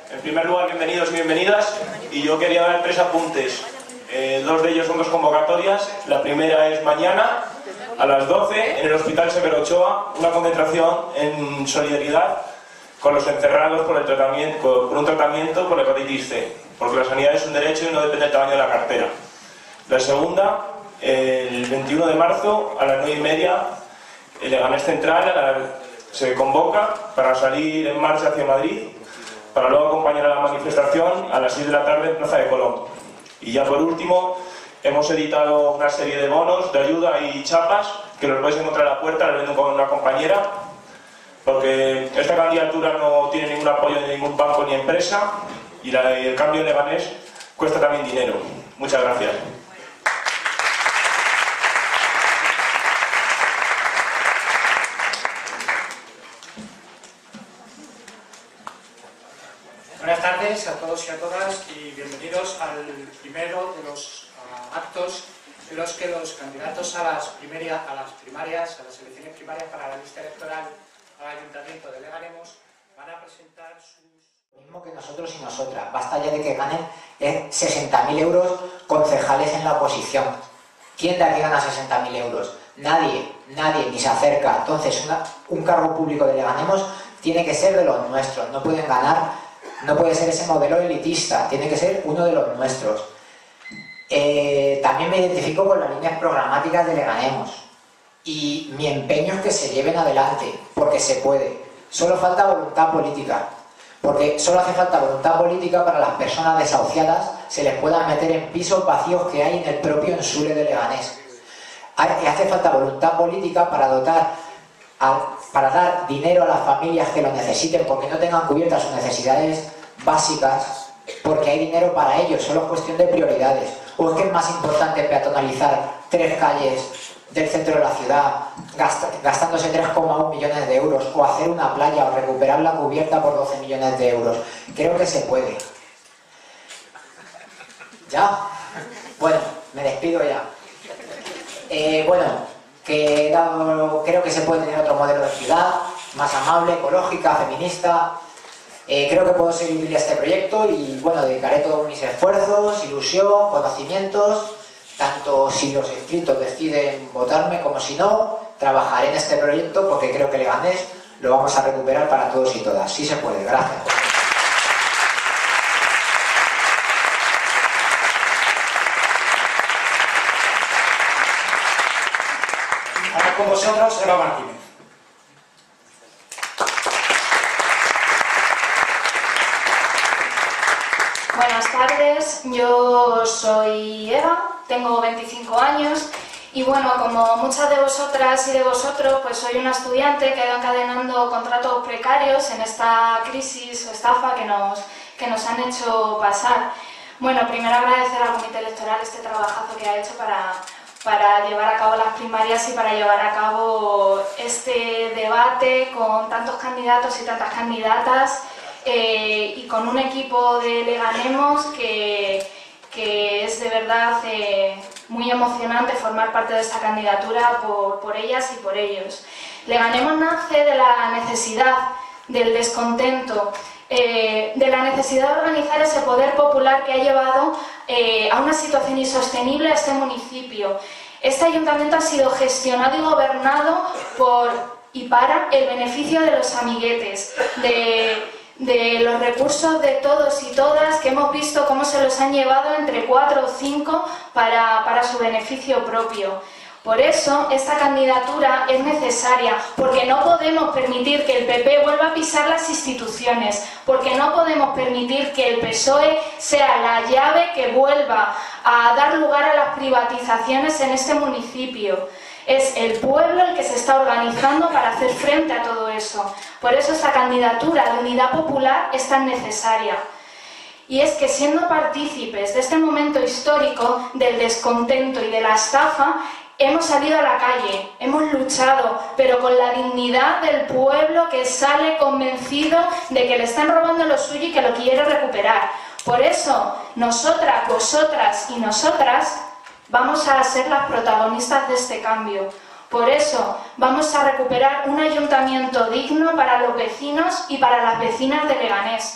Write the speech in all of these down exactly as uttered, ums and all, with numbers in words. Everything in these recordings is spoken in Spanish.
En primer lugar, bienvenidos y bienvenidas. Y yo quería dar tres apuntes. Eh, dos de ellos son dos convocatorias. La primera es mañana, a las doce, en el Hospital Severo Ochoa, una concentración en solidaridad con los encerrados por, el tratamiento, por un tratamiento por hepatitis C, porque la sanidad es un derecho y no depende del tamaño de la cartera. La segunda, el veintiuno de marzo, a las nueve y media, el Leganés Central a la, se convoca para salir en marcha hacia Madrid, para luego acompañar a la manifestación a las seis de la tarde en Plaza de Colón. Y ya por último, hemos editado una serie de bonos de ayuda y chapas que los vais a encontrar a la puerta, los vendo con una compañera, porque esta candidatura no tiene ningún apoyo de ningún banco ni empresa y, la, y el cambio de Leganés cuesta también dinero. Muchas gracias. Buenas tardes a todos y a todas y bienvenidos al primero de los uh, actos en los que los candidatos a las, primeria, a las primarias, a las elecciones primarias para la lista electoral al Ayuntamiento de Leganemos van a presentar sus... Lo mismo que nosotros y nosotras, basta ya de que ganen eh, sesenta mil euros concejales en la oposición. ¿Quién de aquí gana sesenta mil euros? Nadie, nadie, ni se acerca. Entonces una, un cargo público de Leganemos tiene que ser de los nuestros, no pueden ganar. No puede ser ese modelo elitista, tiene que ser uno de los nuestros. Eh, también me identifico con las líneas programáticas de Leganemos y mi empeño es que se lleven adelante, porque se puede. Solo falta voluntad política, porque solo hace falta voluntad política para las personas desahuciadas se les puedan meter en pisos vacíos que hay en el propio Ensure de Leganés. Hace falta voluntad política para dotar a para dar dinero a las familias que lo necesiten porque no tengan cubiertas sus necesidades básicas, porque hay dinero para ellos, solo es cuestión de prioridades. ¿O es que es más importante peatonalizar tres calles del centro de la ciudad gast gastándose tres coma uno millones de euros, o hacer una playa o recuperar la cubierta por doce millones de euros? Creo que se puede. ¿Ya? Bueno, me despido ya. Eh, bueno... que dado, creo que se puede tener otro modelo de ciudad, más amable, ecológica, feminista. Eh, creo que puedo seguir este proyecto y bueno, dedicaré todos mis esfuerzos, ilusión, conocimientos, tanto si los inscritos deciden votarme como si no, trabajaré en este proyecto porque creo que Leganés lo vamos a recuperar para todos y todas. Sí se puede, gracias. Con vosotros, Eva Martínez. Buenas tardes, yo soy Eva, tengo veinticinco años y bueno, como muchas de vosotras y de vosotros, pues soy una estudiante que ha ido encadenando contratos precarios en esta crisis o estafa que nos, que nos han hecho pasar. Bueno, primero agradecer al Comité Electoral este trabajazo que ha hecho para... para llevar a cabo las primarias y para llevar a cabo este debate con tantos candidatos y tantas candidatas eh, y con un equipo de Leganemos que, que es de verdad eh, muy emocionante formar parte de esta candidatura por, por ellas y por ellos. Leganemos nace de la necesidad, del descontento, eh, de la necesidad de organizar ese poder popular que ha llevado eh, a una situación insostenible a este municipio. Este ayuntamiento ha sido gestionado y gobernado por y para el beneficio de los amiguetes, de, de los recursos de todos y todas que hemos visto cómo se los han llevado entre cuatro o cinco para, para su beneficio propio. Por eso esta candidatura es necesaria, porque no podemos permitir que el P P vuelva a pisar las instituciones, porque no podemos permitir que el P S O E sea la llave que vuelva a dar lugar a las privatizaciones en este municipio. Es el pueblo el que se está organizando para hacer frente a todo eso. Por eso esta candidatura de unidad popular es tan necesaria. Y es que siendo partícipes de este momento histórico del descontento y de la estafa, hemos salido a la calle, hemos luchado, pero con la dignidad del pueblo que sale convencido de que le están robando lo suyo y que lo quiere recuperar. Por eso, nosotras, vosotras y nosotras vamos a ser las protagonistas de este cambio. Por eso, vamos a recuperar un ayuntamiento digno para los vecinos y para las vecinas de Leganés.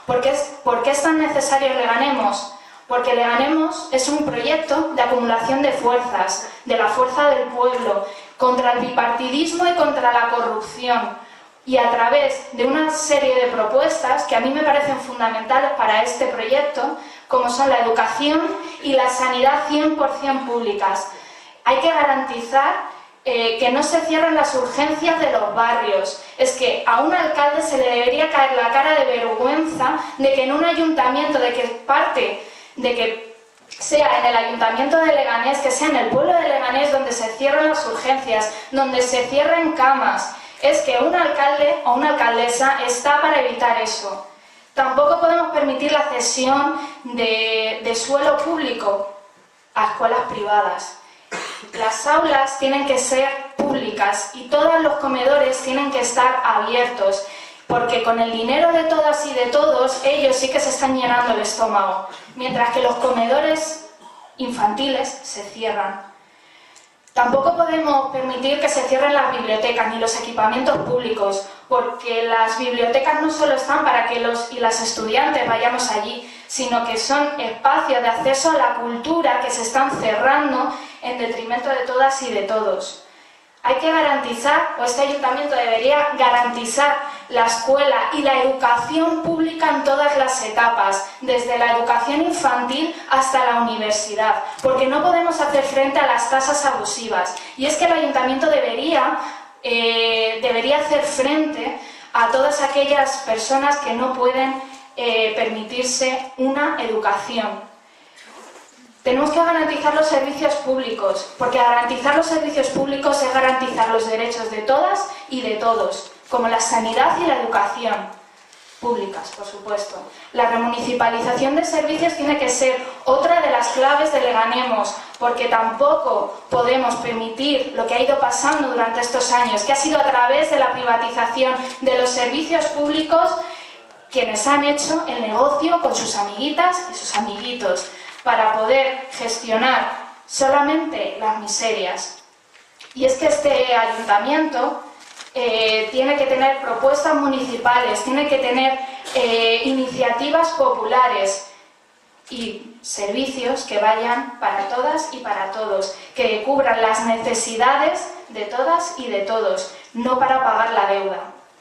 ¿Por qué es, por qué es tan necesario Leganemos? Porque Leganemos es un proyecto de acumulación de fuerzas, de la fuerza del pueblo, contra el bipartidismo y contra la corrupción, y a través de una serie de propuestas que a mí me parecen fundamentales para este proyecto, como son la educación y la sanidad cien por cien públicas. Hay que garantizar eh, que no se cierren las urgencias de los barrios. Es que a un alcalde se le debería caer la cara de vergüenza de que en un ayuntamiento, de que parte, de que sea en el ayuntamiento de Leganés, que sea en el pueblo de Leganés donde se cierren las urgencias, donde se cierren camas. Es que un alcalde o una alcaldesa está para evitar eso. Tampoco podemos permitir la cesión de, de suelo público a escuelas privadas. Las aulas tienen que ser públicas y todos los comedores tienen que estar abiertos, porque con el dinero de todas y de todos, ellos sí que se están llenando el estómago, mientras que los comedores infantiles se cierran. Tampoco podemos permitir que se cierren las bibliotecas ni los equipamientos públicos, porque las bibliotecas no solo están para que los y las estudiantes vayamos allí, sino que son espacios de acceso a la cultura que se están cerrando en detrimento de todas y de todos. Hay que garantizar, o este ayuntamiento debería garantizar, la escuela y la educación pública en todas las etapas, desde la educación infantil hasta la universidad, porque no podemos hacer frente a las tasas abusivas. Y es que el ayuntamiento debería, eh, debería hacer frente a todas aquellas personas que no pueden eh, permitirse una educación. Tenemos que garantizar los servicios públicos, porque garantizar los servicios públicos es garantizar los derechos de todas y de todos, como la sanidad y la educación públicas, por supuesto. La remunicipalización de servicios tiene que ser otra de las claves de Leganemos, porque tampoco podemos permitir lo que ha ido pasando durante estos años, que ha sido a través de la privatización de los servicios públicos quienes han hecho el negocio con sus amiguitas y sus amiguitos, para poder gestionar solamente las miserias. Y es que este ayuntamiento eh, tiene que tener propuestas municipales, tiene que tener eh, iniciativas populares y servicios que vayan para todas y para todos, que cubran las necesidades de todas y de todos, no para pagar la deuda.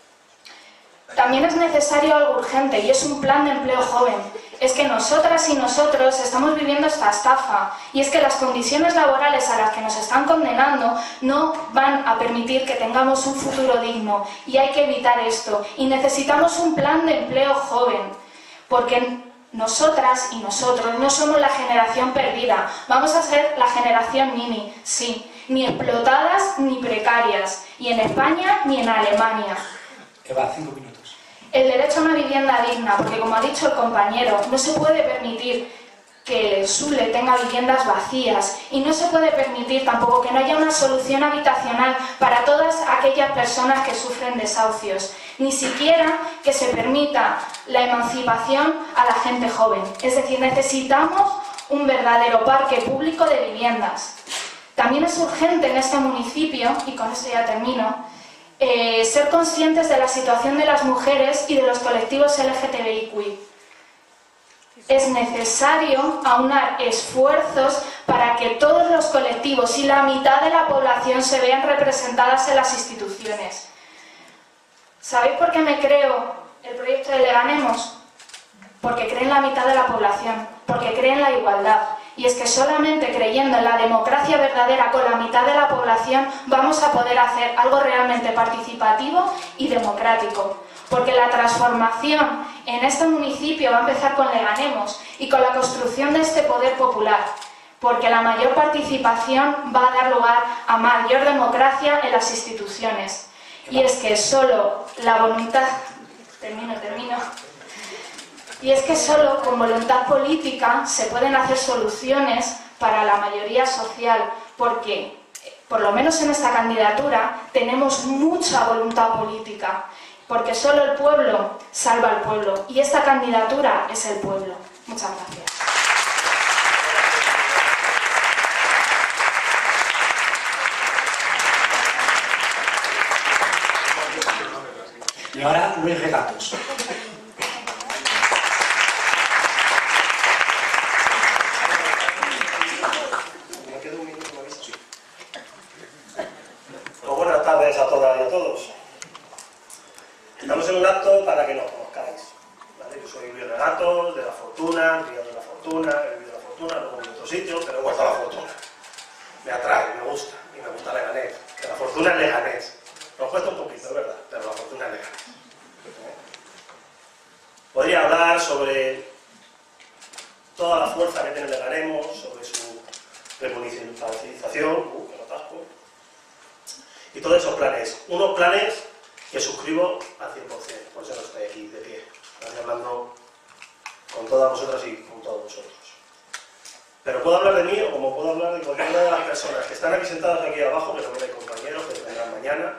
También es necesario algo urgente y es un plan de empleo joven. Es que nosotras y nosotros estamos viviendo esta estafa y es que las condiciones laborales a las que nos están condenando no van a permitir que tengamos un futuro digno y hay que evitar esto. Y necesitamos un plan de empleo joven, porque nosotras y nosotros no somos la generación perdida, vamos a ser la generación Nini, sí, ni explotadas ni precarias, y en España ni en Alemania. Eva, cinco minutos. El derecho a una vivienda digna, porque como ha dicho el compañero, no se puede permitir que el Sule tenga viviendas vacías y no se puede permitir tampoco que no haya una solución habitacional para todas aquellas personas que sufren desahucios, ni siquiera que se permita la emancipación a la gente joven. Es decir, necesitamos un verdadero parque público de viviendas. También es urgente en este municipio, y con esto ya termino, Eh, ser conscientes de la situación de las mujeres y de los colectivos L G T B I Q I. Es necesario aunar esfuerzos para que todos los colectivos y la mitad de la población se vean representadas en las instituciones. ¿Sabéis por qué me creo el proyecto de Leganemos? Porque cree en la mitad de la población, porque cree en la igualdad. Y es que solamente creyendo en la democracia verdadera con la mitad de la población vamos a poder hacer algo realmente participativo y democrático. Porque la transformación en este municipio va a empezar con Leganemos y con la construcción de este poder popular. Porque la mayor participación va a dar lugar a mayor democracia en las instituciones. Y es que solo la voluntad... Termino, termino... Y es que solo con voluntad política se pueden hacer soluciones para la mayoría social, porque, por lo menos en esta candidatura, tenemos mucha voluntad política, porque solo el pueblo salva al pueblo, y esta candidatura es el pueblo. Muchas gracias. Y ahora Luis Regatos. tal a todos? Estamos en un acto para que nos conozcáis, ¿vale? Yo soy Luis Regatos, de La Fortuna, criado de La Fortuna, he vivido de La Fortuna, luego en otro sitio, pero he vuelto a La Fortuna. Me atrae, me gusta, y me gusta Leganés, que La Fortuna es Leganés. Nos cuesta un poquito, es verdad, pero La Fortuna es Leganés. Podría hablar sobre toda la fuerza que tiene Leganés, sobre su remunicipalización, uh, que no tasco, y todos esos planes. Unos planes que suscribo al cien por cien, por eso no estoy aquí de pie. Estoy hablando con todas vosotras y con todos vosotros. Pero puedo hablar de mí o como puedo hablar de cualquiera de las personas que están aquí sentadas aquí abajo, que también hay compañeros que vendrán mañana,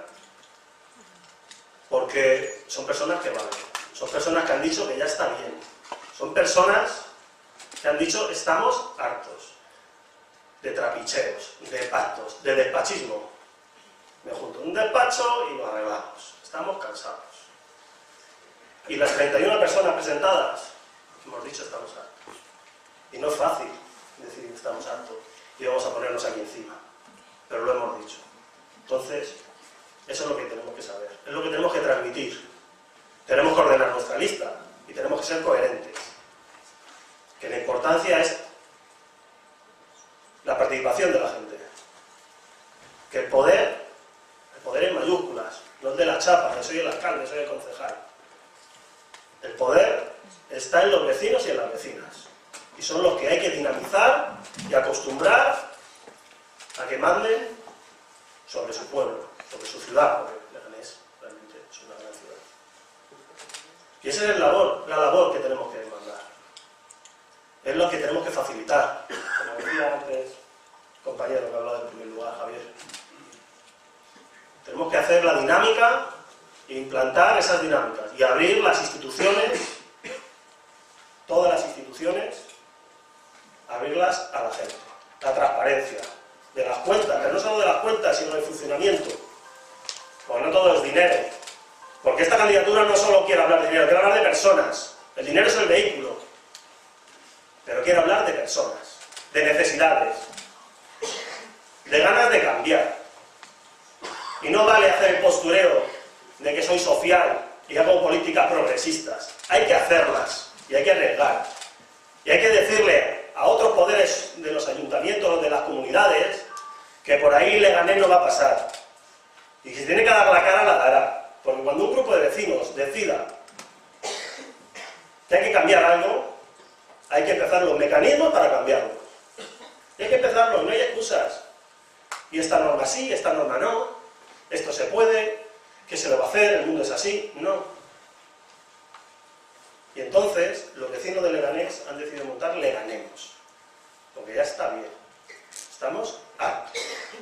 porque son personas que valen. Son personas que han dicho que ya está bien. Son personas que han dicho estamos hartos de trapicheos, de pactos, de despachismo. Me junto en un despacho y lo arreglamos. Estamos cansados. Y las treinta y una personas presentadas, hemos dicho estamos hartos. Y no es fácil decir estamos hartos y vamos a ponernos aquí encima. Pero lo hemos dicho. Entonces, eso es lo que tenemos que saber. Es lo que tenemos que transmitir. Tenemos que ordenar nuestra lista y tenemos que ser coherentes. Que la importancia es la participación de la gente. Que el poder, el poder en mayúsculas, no el de la chapa, que soy el alcalde, soy el concejal. El poder está en los vecinos y en las vecinas. Y son los que hay que dinamizar y acostumbrar a que manden sobre su pueblo, sobre su ciudad, porque Leganés realmente es una gran ciudad. Y esa es la labor, la labor que tenemos que demandar. Es lo que tenemos que facilitar. Como decía antes, compañero que hablaba en primer lugar, Javier. Tenemos que hacer la dinámica e implantar esas dinámicas y abrir las instituciones, todas las instituciones, abrirlas a la gente. La transparencia de las cuentas, pero no solo de las cuentas, sino del funcionamiento. Porque no todo es dinero. Porque esta candidatura no solo quiere hablar de dinero, quiere hablar de personas. El dinero es el vehículo. Pero quiere hablar de personas, de necesidades, de ganas de cambiar. Y no vale hacer el postureo de que soy social y hago políticas progresistas. Hay que hacerlas y hay que arriesgar. Y hay que decirle a otros poderes de los ayuntamientos, de las comunidades, que por ahí Leganés no va a pasar. Y si tiene que dar la cara, la dará. Porque cuando un grupo de vecinos decida que hay que cambiar algo, hay que empezar los mecanismos para cambiarlo. Y hay que empezarlo, y no hay excusas. Y esta norma sí, esta norma no. Esto se puede, ¿qué se lo va a hacer? El mundo es así. No. Y entonces, los vecinos de Leganés han decidido montar Leganemos. Porque ya está bien. Estamos hartos.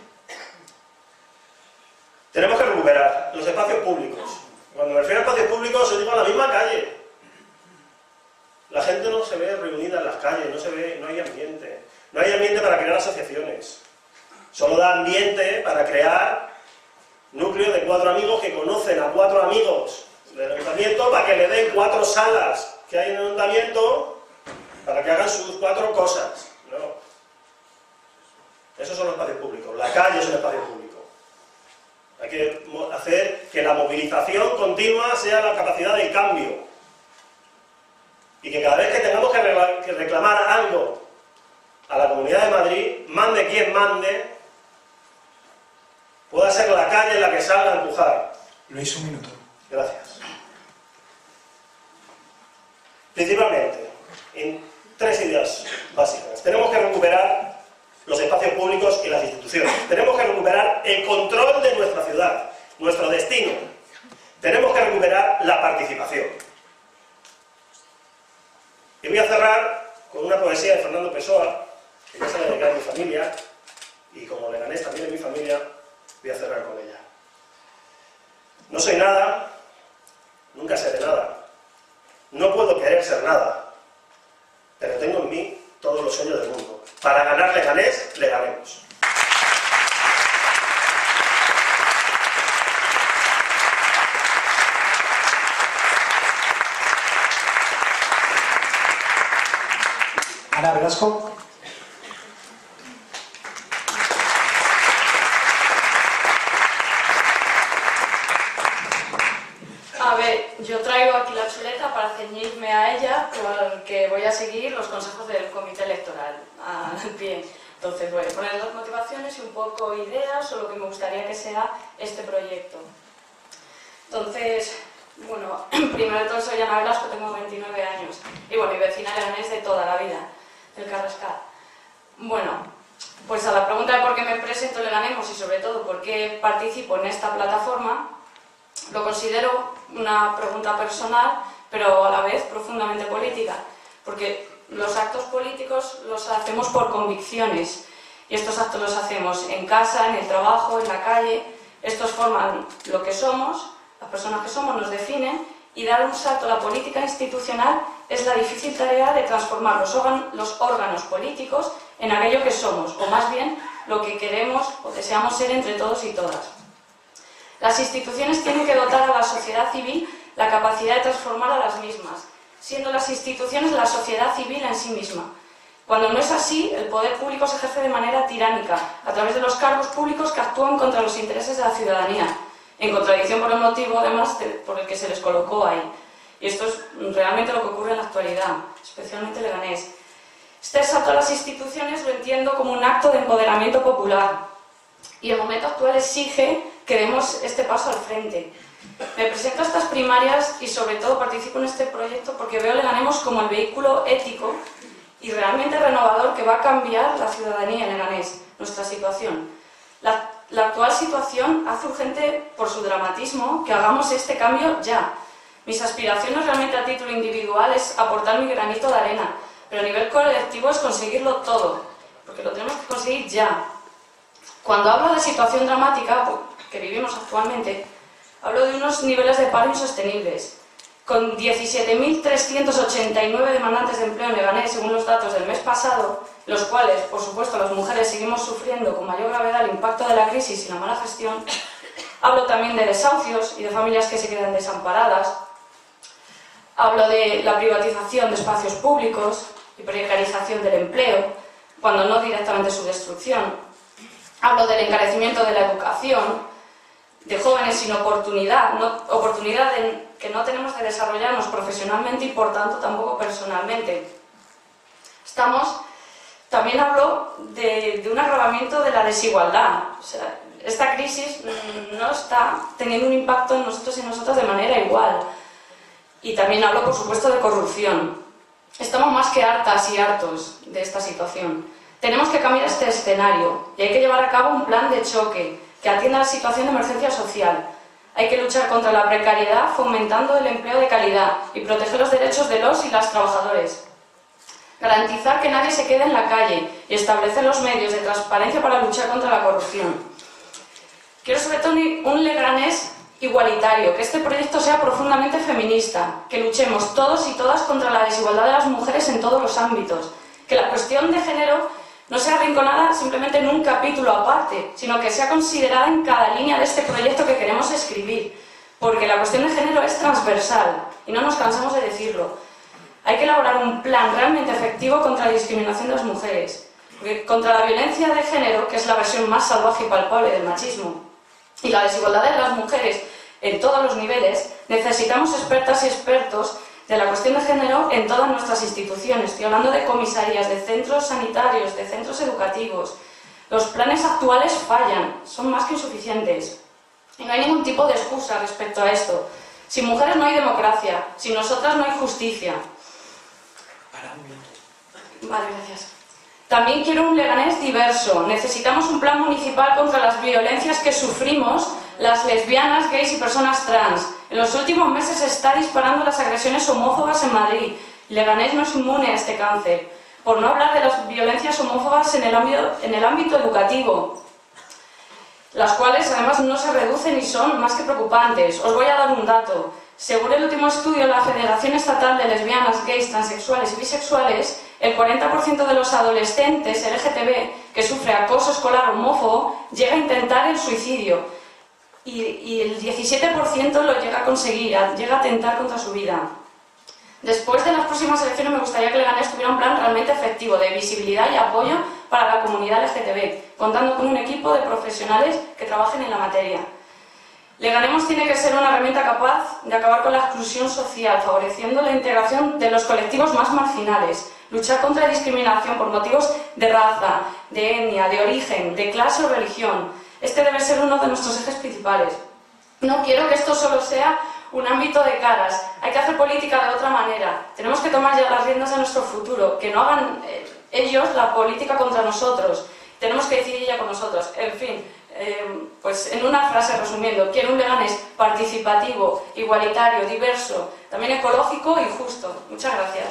Tenemos que recuperar los espacios públicos. Cuando me refiero a espacios públicos, os digo a la misma calle. La gente no se ve reunida en las calles, no se ve, no hay ambiente. No hay ambiente para crear asociaciones. Solo da ambiente para crear núcleos de cuatro amigos que conocen a cuatro amigos del ayuntamiento para que le den cuatro salas que hay en el ayuntamiento para que hagan sus cuatro cosas. No. Esos son los espacios públicos. La calle es un espacio público. Hay que hacer que la movilización continua sea la capacidad del cambio. Y que cada vez que tengamos que reclamar algo a la Comunidad de Madrid, mande quien mande, pueda ser la calle la que salga a empujar. Luis, un minuto. Gracias. Principalmente, en tres ideas básicas. Tenemos que recuperar los espacios públicos y las instituciones. Tenemos que recuperar el control de nuestra ciudad, nuestro destino. Tenemos que recuperar la participación. Y voy a cerrar con una poesía de Fernando Pessoa, que ya se la dedica a mi familia, y como Leganés también es mi familia, voy a cerrar con ella. No soy nada, nunca seré nada. No puedo querer ser nada, pero tengo en mí todos los sueños del mundo. Para ganar Leganés, le ganemos. Ana Velasco. yo traigo aquí la chuleta para ceñirme a ella, porque voy a seguir los consejos del comité electoral al pie. Entonces voy a poner las motivaciones y un poco ideas o lo que me gustaría que sea este proyecto. Entonces, bueno, primero de todo soy Ana Velasco, tengo veintinueve años y bueno, mi vecina Leganés de toda la vida, del Carrascal. Bueno, pues a la pregunta de por qué me presento en Leganés y sobre todo por qué participo en esta plataforma, lo considero una pregunta personal, pero a la vez profundamente política, porque los actos políticos los hacemos por convicciones y estos actos los hacemos en casa, en el trabajo, en la calle. Estos forman lo que somos, las personas que somos nos definen, y dar un salto a la política institucional es la difícil tarea de transformar los órganos, los órganos políticos en aquello que somos, o más bien lo que queremos o deseamos ser entre todos y todas. Las instituciones tienen que dotar a la sociedad civil la capacidad de transformar a las mismas, siendo las instituciones la sociedad civil en sí misma. Cuando no es así, el poder público se ejerce de manera tiránica, a través de los cargos públicos que actúan contra los intereses de la ciudadanía, en contradicción por el motivo, además, de, por el que se les colocó ahí. Y esto es realmente lo que ocurre en la actualidad, especialmente en Leganés. Este salto a las instituciones lo entiendo como un acto de empoderamiento popular, y el momento actual exige que demos este paso al frente. Me presento a estas primarias y sobre todo participo en este proyecto porque veo Leganés como el vehículo ético y realmente renovador que va a cambiar la ciudadanía en Leganés, nuestra situación. La, la actual situación hace urgente por su dramatismo que hagamos este cambio ya. Mis aspiraciones realmente a título individual es aportar mi granito de arena, pero a nivel colectivo es conseguirlo todo, porque lo tenemos que conseguir ya. Cuando hablo de situación dramática que vivimos actualmente, hablo de unos niveles de paro insostenibles. Con diecisiete mil trescientos ochenta y nueve demandantes de empleo en Leganés, según los datos del mes pasado, los cuales, por supuesto, las mujeres seguimos sufriendo con mayor gravedad el impacto de la crisis y la mala gestión, hablo también de desahucios y de familias que se quedan desamparadas, hablo de la privatización de espacios públicos y precarización del empleo, cuando no directamente su destrucción. Hablo del encarecimiento de la educación, de jóvenes sin oportunidad, no, oportunidad de, que no tenemos de desarrollarnos profesionalmente y por tanto tampoco personalmente. Estamos, también hablo de, de un agravamiento de la desigualdad. O sea, esta crisis no está teniendo un impacto en nosotros y nosotras de manera igual. Y también hablo, por supuesto, de corrupción. Estamos más que hartas y hartos de esta situación. Tenemos que cambiar este escenario y hay que llevar a cabo un plan de choque que atienda a la situación de emergencia social. Hay que luchar contra la precariedad fomentando el empleo de calidad y proteger los derechos de los y las trabajadores. Garantizar que nadie se quede en la calle y establecer los medios de transparencia para luchar contra la corrupción. Quiero sobre todo un Leganés igualitario, que este proyecto sea profundamente feminista, que luchemos todos y todas contra la desigualdad de las mujeres en todos los ámbitos, que la cuestión de género no sea arrinconada simplemente en un capítulo aparte, sino que sea considerada en cada línea de este proyecto que queremos escribir, porque la cuestión de género es transversal y no nos cansamos de decirlo. Hay que elaborar un plan realmente efectivo contra la discriminación de las mujeres, porque contra la violencia de género, que es la versión más salvaje y palpable del machismo, y la desigualdad de las mujeres en todos los niveles, necesitamos expertas y expertos de la cuestión de género en todas nuestras instituciones. Estoy hablando de comisarías, de centros sanitarios, de centros educativos. Los planes actuales fallan, son más que insuficientes. Y no hay ningún tipo de excusa respecto a esto. Sin mujeres no hay democracia, sin nosotras no hay justicia. Vale, gracias. También quiero un Leganés diverso. Necesitamos un plan municipal contra las violencias que sufrimos las lesbianas, gays y personas trans. En los últimos meses se está disparando las agresiones homófobas en Madrid. Leganés no es inmune a este cáncer. Por no hablar de las violencias homófobas en el ámbito, en el ámbito educativo, las cuales además no se reducen y son más que preocupantes. Os voy a dar un dato. Según el último estudio de la Federación Estatal de Lesbianas, Gays, Transexuales y Bisexuales, el cuarenta por ciento de los adolescentes L G T B que sufre acoso escolar homófobo llega a intentar el suicidio y, y el diecisiete por ciento lo llega a conseguir, llega a atentar contra su vida. Después de las próximas elecciones me gustaría que Leganés tuviera un plan realmente efectivo de visibilidad y apoyo para la comunidad L G T B, contando con un equipo de profesionales que trabajen en la materia. Leganemos tiene que ser una herramienta capaz de acabar con la exclusión social, favoreciendo la integración de los colectivos más marginales, luchar contra la discriminación por motivos de raza, de etnia, de origen, de clase o religión. Este debe ser uno de nuestros ejes principales. No quiero que esto solo sea un ámbito de caras, hay que hacer política de otra manera. Tenemos que tomar ya las riendas de nuestro futuro, que no hagan eh, ellos la política contra nosotros. Tenemos que decidir ya con nosotros. En fin, eh, pues en una frase resumiendo, quiero un Leganés participativo, igualitario, diverso, también ecológico y justo. Muchas gracias.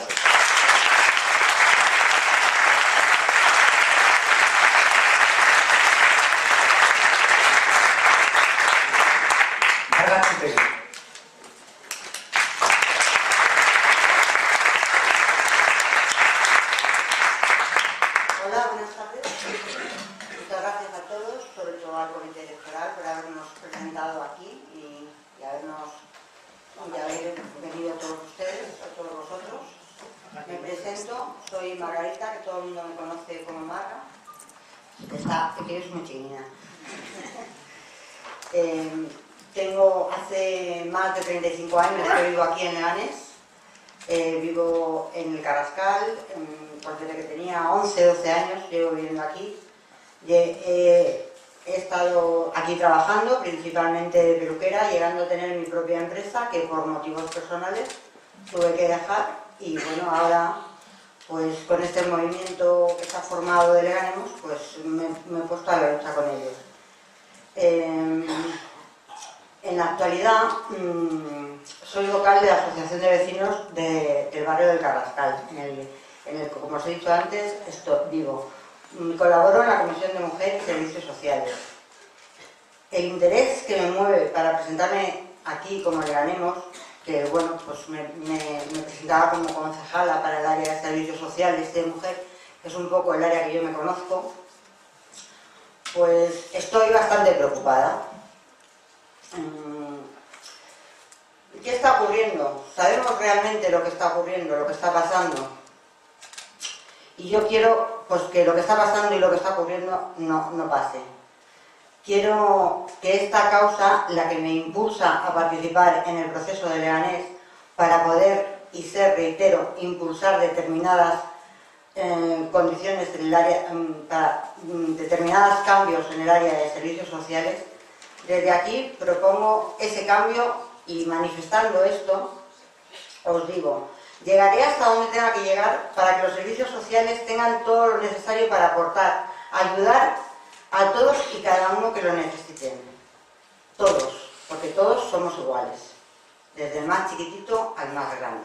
Hola, buenas tardes. Muchas gracias a todos, sobre todo al Comité Electoral, por habernos presentado aquí y, y habernos y haber venido a todos ustedes, a todos vosotros. Me presento, soy Margarita, que todo el mundo me conoce como Marga. Está, que es muy chiquina. eh, tengo hace más de treinta y cinco años que vivo aquí en Leganés. Eh, vivo en el Carrascal, en, pues desde que tenía once, doce años llevo viviendo aquí. Y, eh, he estado aquí trabajando, principalmente de peluquera, llegando a tener mi propia empresa, que por motivos personales tuve que dejar. Y bueno, ahora, pues con este movimiento que se ha formado de Leganemos, pues me, me he puesto a la lucha con ellos. Eh, en la actualidad, mmm, soy vocal de la Asociación de Vecinos de, del barrio del Carrascal, en el, en el que, como os he dicho antes, esto, vivo. Colaboro en la Comisión de Mujer y Servicios Sociales. El interés que me mueve para presentarme aquí como Leganemos, que bueno, pues me, me, me presentaba como concejala para el área de Servicios Sociales de Mujer, que es un poco el área que yo me conozco, pues estoy bastante preocupada. ¿Qué está ocurriendo? ¿Sabemos realmente lo que está ocurriendo, lo que está pasando? Y yo quiero pues, que lo que está pasando y lo que está ocurriendo no, no pase. Quiero que esta causa, la que me impulsa a participar en el proceso de Leganés, para poder, y ser, reitero, impulsar determinadas eh, condiciones en el área, para mm, determinados cambios en el área de servicios sociales, desde aquí propongo ese cambio. Y manifestando esto, os digo, llegaré hasta donde tenga que llegar para que los servicios sociales tengan todo lo necesario para aportar, ayudar a todos y cada uno que lo necesiten. Todos, porque todos somos iguales, desde el más chiquitito al más grande.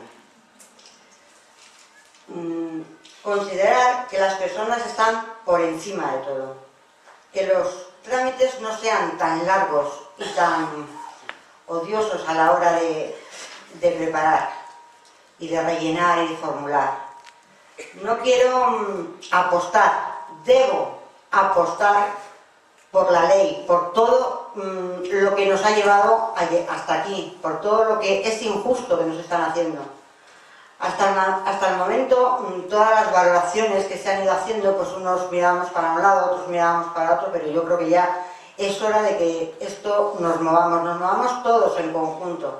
Mm, considerar que las personas están por encima de todo, que los trámites no sean tan largos y tan odiosos a la hora de, de preparar y de rellenar y de formular. No quiero um, apostar, debo apostar por la ley, por todo um, lo que nos ha llevado hasta aquí, por todo lo que es injusto que nos están haciendo. Hasta el, hasta el momento, um, todas las valoraciones que se han ido haciendo, pues unos mirábamos para un lado, otros mirábamos para otro, pero yo creo que ya es hora de que esto nos movamos, nos movamos todos en conjunto.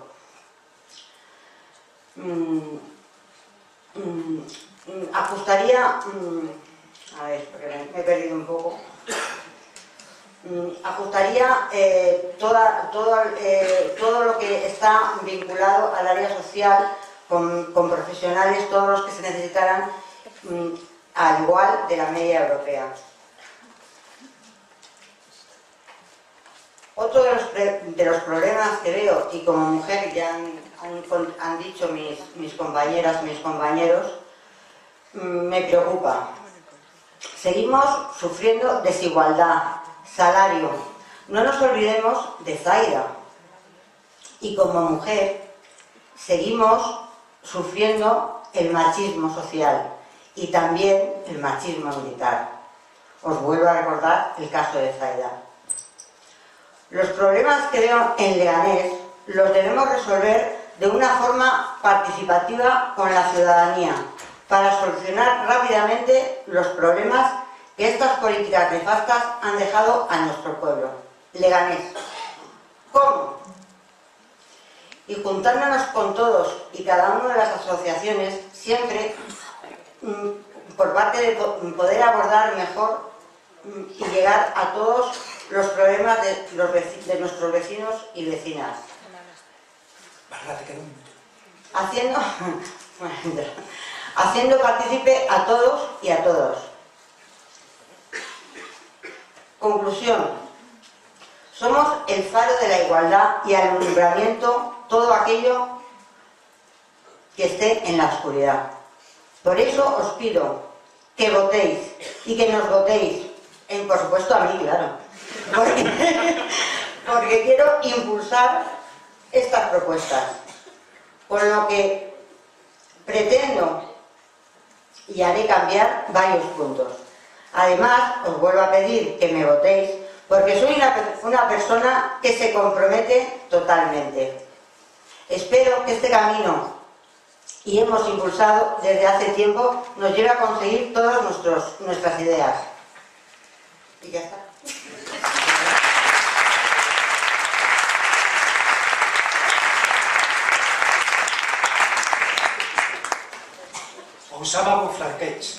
Mm, mm, ajustaría, mm, a ver, porque me, me he perdido un poco, mm, ajustaría eh, toda, toda, eh, todo lo que está vinculado al área social con, con profesionales, todos los que se necesitaran, mm, al igual de la media europea. Otro de los, de los problemas que veo, y como mujer ya han, han, han dicho mis, mis compañeras, mis compañeros, me preocupa. Seguimos sufriendo desigualdad, salario. No nos olvidemos de Zaida. Y como mujer, seguimos sufriendo el machismo social y también el machismo militar. Os vuelvo a recordar el caso de Zaida. Los problemas que veo en Leganés los debemos resolver de una forma participativa con la ciudadanía para solucionar rápidamente los problemas que estas políticas nefastas han dejado a nuestro pueblo. Leganés, ¿Cómo? Y juntándonos con todos y cada una de las asociaciones, siempre mmm, por parte de poder abordar mejor mmm, y llegar a todos los problemas de, los de nuestros vecinos y vecinas. Haciendo, haciendo partícipe a todos y a todos. Conclusión. Somos el faro de la igualdad y alumbramiento, todo aquello que esté en la oscuridad. Por eso os pido que votéis y que nos votéis, en, por supuesto a mí, claro, porque, porque quiero impulsar estas propuestas, con lo que pretendo y haré cambiar varios puntos. Además, os vuelvo a pedir que me votéis, porque soy una, una persona que se compromete totalmente. Espero que este camino y hemos impulsado desde hace tiempo nos lleve a conseguir todas nuestros, nuestras ideas. Y ya está. Osama Buflarquets.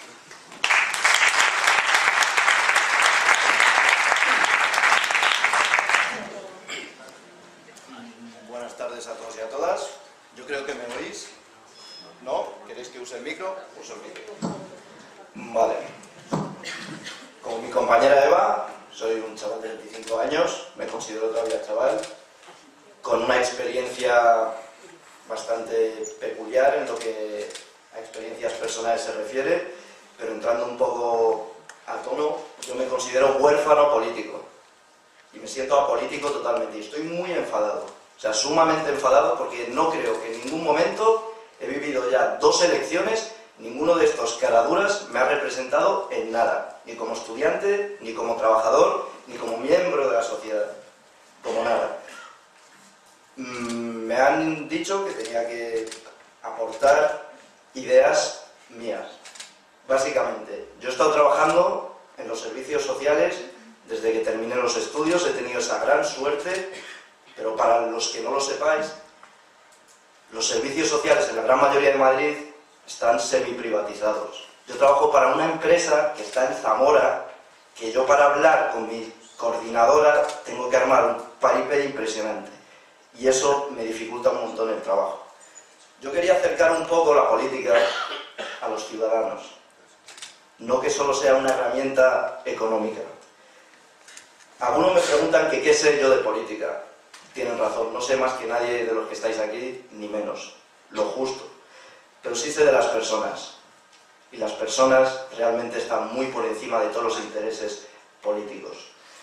Buenas tardes a todos y a todas. Yo creo que me oís. ¿No? ¿Queréis que use el micro? Uso el micro. Vale. Como mi compañera Eva, soy un chaval de veinticinco años, me considero todavía chaval, con una experiencia bastante peculiar en lo que a experiencias personales se refiere, pero entrando un poco a tono, yo me considero huérfano político y me siento apolítico totalmente y estoy muy enfadado, o sea, sumamente enfadado, porque no creo que en ningún momento he vivido ya dos elecciones, ninguno de estos caraduras me ha representado en nada, ni como estudiante, ni como trabajador, ni como miembro de la sociedad, como nada. Mm, me han dicho que tenía que aportar ideas mías. Básicamente, yo he estado trabajando en los servicios sociales desde que terminé los estudios, he tenido esa gran suerte, pero para los que no lo sepáis, los servicios sociales en la gran mayoría de Madrid están semi-privatizados. Yo trabajo para una empresa que está en Zamora, que yo para hablar con mi coordinadora tengo que armar un paripé impresionante. Y eso me dificulta un montón el trabajo. Yo quería acercar un poco la política a los ciudadanos. No que solo sea una herramienta económica. Algunos me preguntan que qué sé yo de política. Tienen razón, no sé más que nadie de los que estáis aquí, ni menos, lo justo. Pero sí sé de las personas. Y las personas realmente están muy por encima de todos los intereses políticos.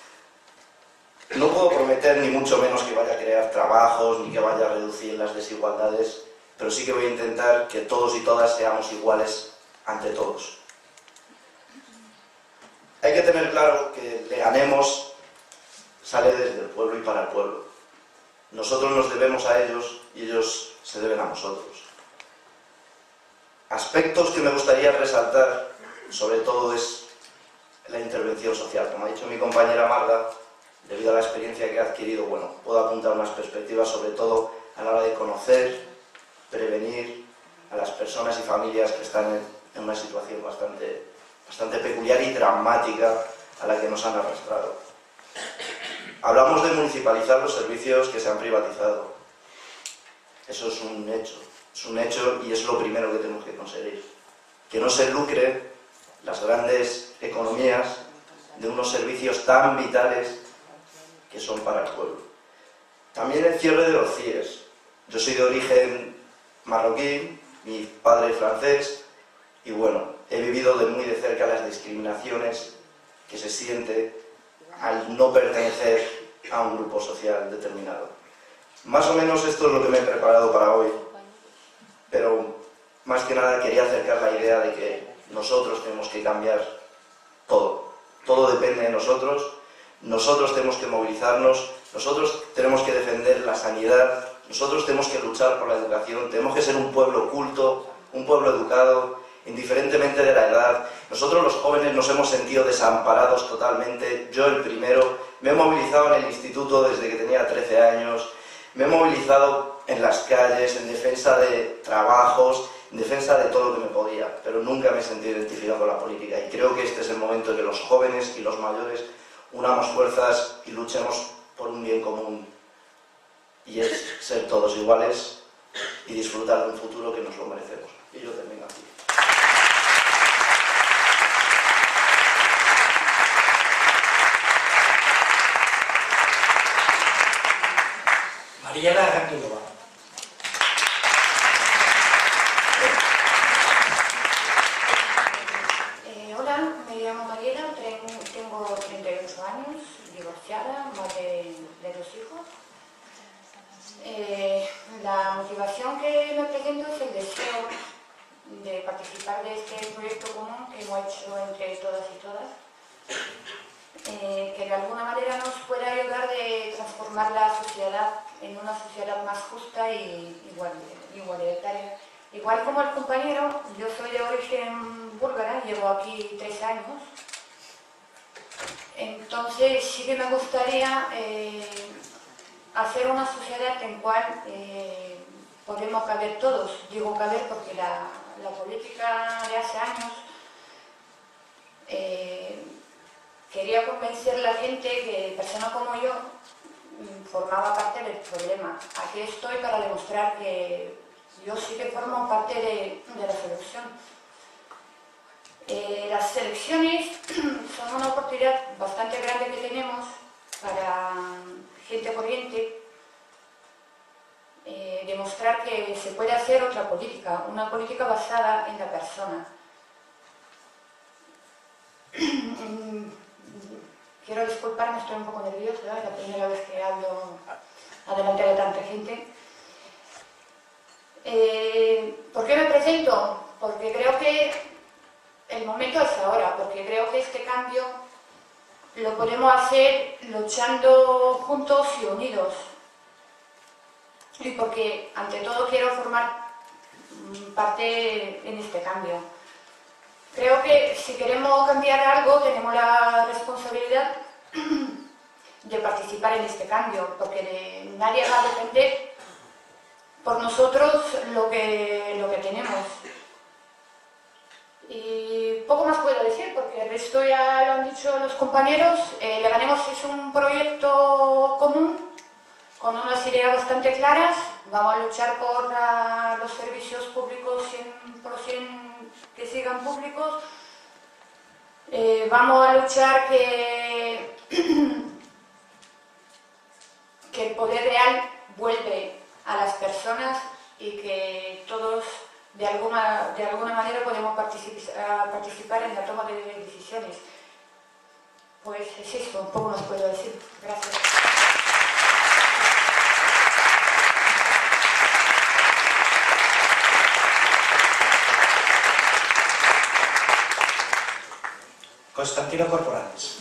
No puedo prometer ni mucho menos que vaya a crear trabajos, ni que vaya a reducir las desigualdades, pero sí que voy a intentar que todos y todas seamos iguales ante todos. Hay que tener claro que Leganemos sale desde el pueblo y para el pueblo. Nosotros nos debemos a ellos y ellos se deben a nosotros. Aspectos que me gustaría resaltar, sobre todo, es la intervención social. Como ha dicho mi compañera Marga, debido a la experiencia que he adquirido, bueno, puedo apuntar unas perspectivas, sobre todo a la hora de conocer, prevenir a las personas y familias que están en, en una situación bastante, bastante peculiar y dramática a la que nos han arrastrado. Hablamos de municipalizar los servicios que se han privatizado. Eso es un hecho, es un hecho y es lo primero que tenemos que conseguir. Que no se lucre las grandes economías de unos servicios tan vitales que son para el pueblo. También el cierre de los C I E S. Yo soy de origen marroquí, mi padre francés, y bueno, he vivido de muy de cerca las discriminaciones que se siente al no pertenecer a un grupo social determinado. Más o menos esto es lo que me he preparado para hoy, pero más que nada quería acercar la idea de que nosotros tenemos que cambiar todo. Todo depende de nosotros, nosotros tenemos que movilizarnos, nosotros tenemos que defender la sanidad, nosotros tenemos que luchar por la educación, tenemos que ser un pueblo culto, un pueblo educado, indiferentemente de la edad. Nosotros los jóvenes nos hemos sentido desamparados totalmente, yo el primero. Me he movilizado en el instituto desde que tenía trece años, me he movilizado en las calles, en defensa de trabajos, en defensa de todo lo que me podía, pero nunca me he sentido identificado con la política, y creo que este es el momento en que los jóvenes y los mayores unamos fuerzas y luchemos por un bien común, y es ser todos iguales y disfrutar de un futuro que nos lo merecemos. Y yo termino aquí. Mariela Ramírova. Eh, hola, me llamo Mariela, tengo treinta y ocho años, divorciada, madre de dos hijos. Eh, la motivación que me presento es el deseo de participar de este proyecto común que hemos hecho entre todas y todas, eh, que de alguna manera nos puede ayudar de transformar la sociedad en una sociedad más justa y igual, igualitaria. Igual como el compañero, yo soy de origen búlgara, llevo aquí tres años, entonces sí que me gustaría eh, hacer una sociedad en la cual eh, podemos caber todos. Digo caber porque la, la política de hace años eh, quería convencer a la gente que personas como yo formaba parte del problema. Aquí estoy para demostrar que yo sí que formo parte de, de la solución. Eh, las elecciones son una oportunidad bastante grande que tenemos para gente corriente, eh, demostrar que se puede hacer otra política, una política basada en la persona. Quiero disculparme, estoy un poco nerviosa, es la primera vez que hablo adelante de tanta gente. Eh, ¿Por qué me presento? Porque creo que el momento es ahora, porque creo que este cambio lo podemos hacer luchando juntos y unidos. Y porque, ante todo, quiero formar parte en este cambio. Creo que si queremos cambiar algo, tenemos la responsabilidad de participar en este cambio, porque de, nadie va a defender por nosotros lo que, lo que tenemos. Y poco más puedo decir, porque el resto ya lo han dicho los compañeros. Eh, Leganemos es un proyecto común, con unas ideas bastante claras. Vamos a luchar por la, los servicios públicos cien por cien que sigan públicos. Eh, vamos a luchar que, que el poder real vuelve a las personas y que todos de alguna, de alguna manera podemos participar, participar en la toma de decisiones. Pues es esto, un poco más puedo decir. Gracias. Constantino Corporales.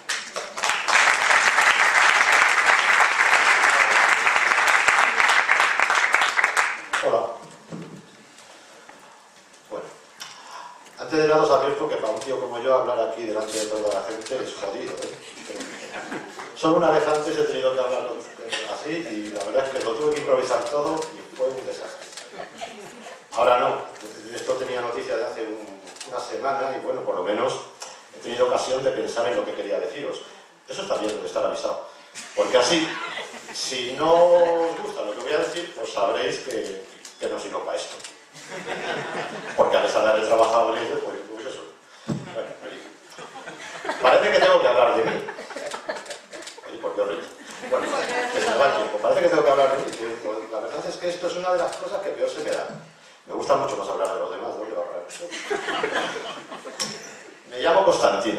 Hola. Bueno, antes de nada os advierto que para un tío como yo hablar aquí delante de toda la gente es jodido, ¿eh? Solo una vez antes he tenido que hablar así y la verdad es que lo tuve que improvisar todo y fue un desastre. Ahora no, esto tenía noticia de hace un, una semana y bueno, por lo menos he tenido ocasión de pensar en lo que quería deciros. Eso está bien de estar avisado, porque así, si no os gusta lo que voy a decir, pues sabréis que, que no sirvo para esto. Porque a pesar de haber trabajado en ello, pues, pues eso. Bueno, oye, parece que tengo que hablar de mí. Oye, ¿por qué os reís? Bueno, que se me va el tiempo. Parece que tengo que hablar de mí. La verdad es que esto es una de las cosas que peor se me da. Me gusta mucho más hablar de los demás, ¿no? Que hablar de Me llamo Constantino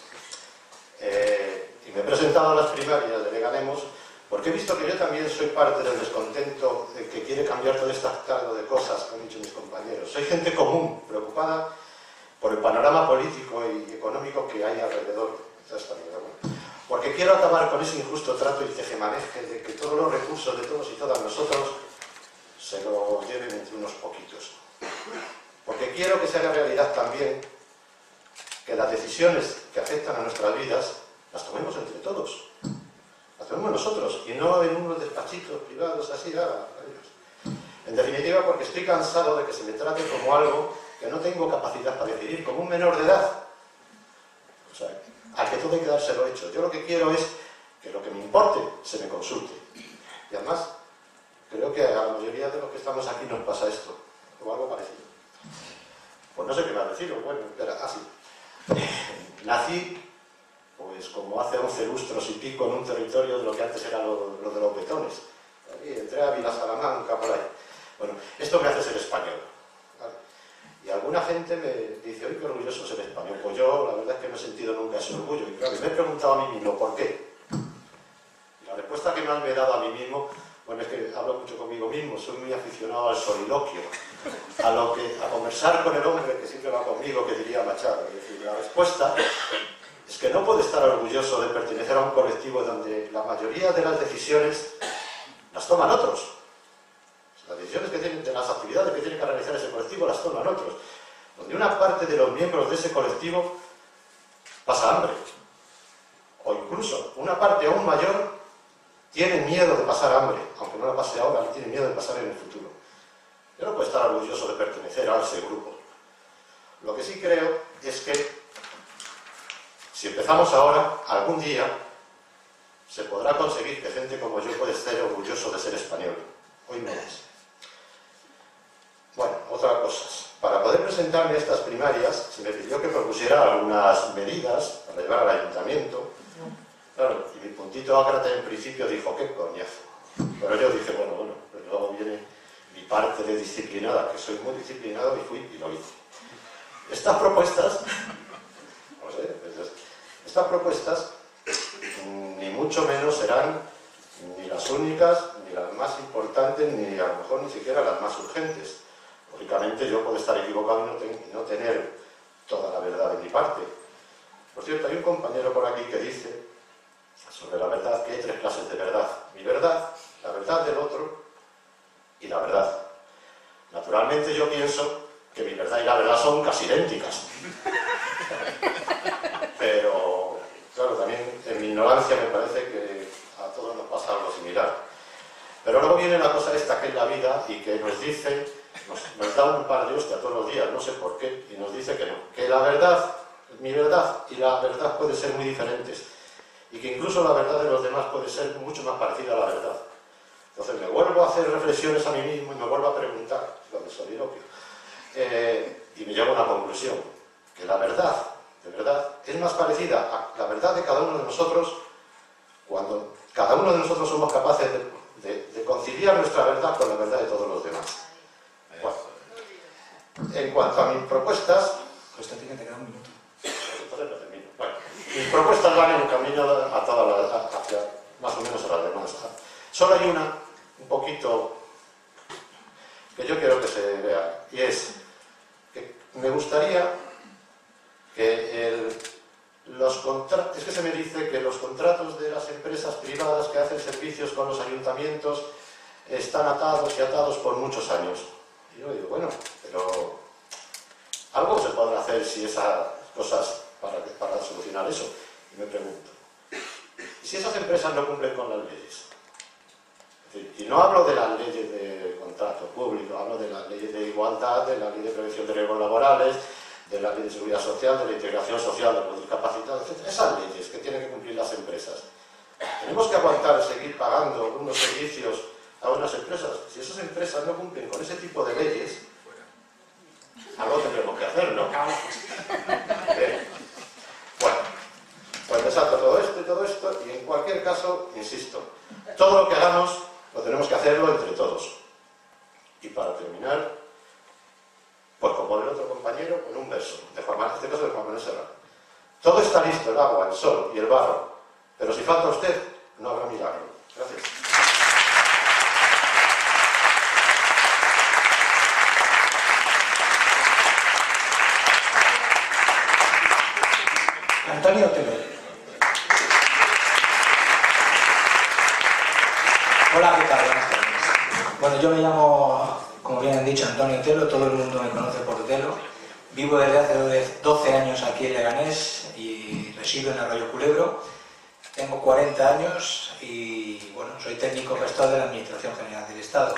eh, y me he presentado a las primarias de Leganemos porque he visto que yo también soy parte del descontento de que quiere cambiar todo este cargo de cosas que han dicho mis compañeros. Soy gente común, preocupada por el panorama político y económico que hay alrededor de esta vida. Bueno, porque quiero acabar con ese injusto trato y tejemaneje de que todos los recursos de todos y todas nosotros se lo lleven entre unos poquitos. porque quiero que se haga realidad también que las decisiones que afectan a nuestras vidas las tomemos entre todos, las tomemos nosotros y no en unos despachitos privados así. Ah, en definitiva, porque estoy cansado de que se me trate como algo que no tengo capacidad para decidir, como un menor de edad. O sea, a que todo hay que dárselo hecho. Yo lo que quiero es que lo que me importe se me consulte. Y además, creo que a la mayoría de los que estamos aquí nos pasa esto, o algo parecido. Pues no sé qué va a decir, bueno, espera, así. Nací, pues como hace once lustros y pico, en un territorio de lo que antes era lo, lo de los betones. Ahí, entré a Vila Salamanca, por ahí. Bueno, esto me hace ser español. ¿Vale? Y alguna gente me dice, oye, qué orgulloso ser español. Pues yo, la verdad es que no he sentido nunca ese orgullo. Y claro, me he preguntado a mí mismo, ¿por qué? Y la respuesta que me han dado a mí mismo, bueno, es que hablo mucho conmigo mismo, soy muy aficionado al soliloquio, a, lo que, a conversar con el hombre que siempre va conmigo, que diría Machado. Es decir, la respuesta es que no puedo estar orgulloso de pertenecer a un colectivo donde la mayoría de las decisiones las toman otros. Las decisiones que tienen, de las actividades que tienen que realizar ese colectivo las toman otros. Donde una parte de los miembros de ese colectivo pasa hambre. O incluso una parte aún mayor tiene miedo de pasar hambre, aunque no la pase ahora, tiene miedo de pasar en el futuro. Yo no puedo estar orgulloso de pertenecer a ese grupo. Lo que sí creo es que si empezamos ahora, algún día se podrá conseguir que gente como yo pueda estar orgulloso de ser español. Hoy no es. Bueno, otras cosas. Para poder presentarme a estas primarias, se me pidió que propusiera algunas medidas para llevar al ayuntamiento. Claro, y mi puntito ácrata en principio dijo, qué coñazo. Pero yo dije, bueno, bueno, pero luego viene mi parte de disciplinada, que soy muy disciplinado, y fui y lo hice. Estas propuestas, no sé, estas propuestas, ni mucho menos serán ni las únicas, ni las más importantes, ni a lo mejor ni siquiera las más urgentes. Lógicamente yo puedo estar equivocado y no, ten, y no tener toda la verdad de mi parte. Por cierto, hay un compañero por aquí que dice sobre la verdad que hay tres clases de verdad. Mi verdad, la verdad del otro y la verdad. Naturalmente yo pienso que mi verdad y la verdad son casi idénticas. Pero, claro, también en mi ignorancia me parece que a todos nos pasa algo similar. Pero luego viene la cosa esta que es la vida y que nos dice, nos, nos da un par de hostias todos los días, no sé por qué, y nos dice que no, que la verdad, mi verdad y la verdad pueden ser muy diferentes, y que incluso la verdad de los demás puede ser mucho más parecida a la verdad. Entonces me vuelvo a hacer reflexiones a mí mismo y me vuelvo a preguntar, lo de soliloquio, eh, y me llevo a una conclusión, que la verdad, de verdad, es más parecida a la verdad de cada uno de nosotros cuando cada uno de nosotros somos capaces de, de, de conciliar nuestra verdad con la verdad de todos los demás. Bueno, en cuanto a mis propuestas... Pues te tiene que quedar un minuto. Entonces lo termino. Bueno, mis propuestas van en un camino a todas las, hacia más o menos a las demás. Solo hay una, un poquito, que yo quiero que se vea, y es que me gustaría que el, los contratos, es que se me dice que los contratos de las empresas privadas que hacen servicios con los ayuntamientos están atados y atados por muchos años. Y yo digo, bueno, pero algo se podrá hacer si esas cosas para, para solucionar eso. Y me pregunto, ¿y si esas empresas no cumplen con las leyes? Es decir, y no hablo de las leyes de contrato público, hablo de las leyes de igualdad, de la ley de prevención de riesgos laborales, de la ley de seguridad social, de la integración social de los discapacitados, etcétera. Esas leyes que tienen que cumplir las empresas. Tenemos que aguantar seguir pagando unos servicios a unas empresas. Si esas empresas no cumplen con ese tipo de leyes, algo tendremos que hacer, ¿no? ¿Eh? Bueno, pues desata todo esto y todo esto, y en cualquier caso, insisto, todo lo que hagamos lo tenemos que hacerlo entre todos. Y para terminar, pues como el otro compañero, con un verso, de Juan Manuel, en este caso de Juan Manuel Serrano. Todo está listo, el agua, el sol y el barro, pero si falta usted, no habrá milagro. Gracias. Antonio Otero. Hola, ¿qué tal? Buenas tardes. Bueno, yo me llamo, como como bien han dicho, Antonio Telo, todo el mundo me conoce por Telo. Vivo desde hace doce años aquí en Leganés y resido en Arroyo Culebro. Tengo cuarenta años y bueno, soy técnico gestor de la Administración General del Estado.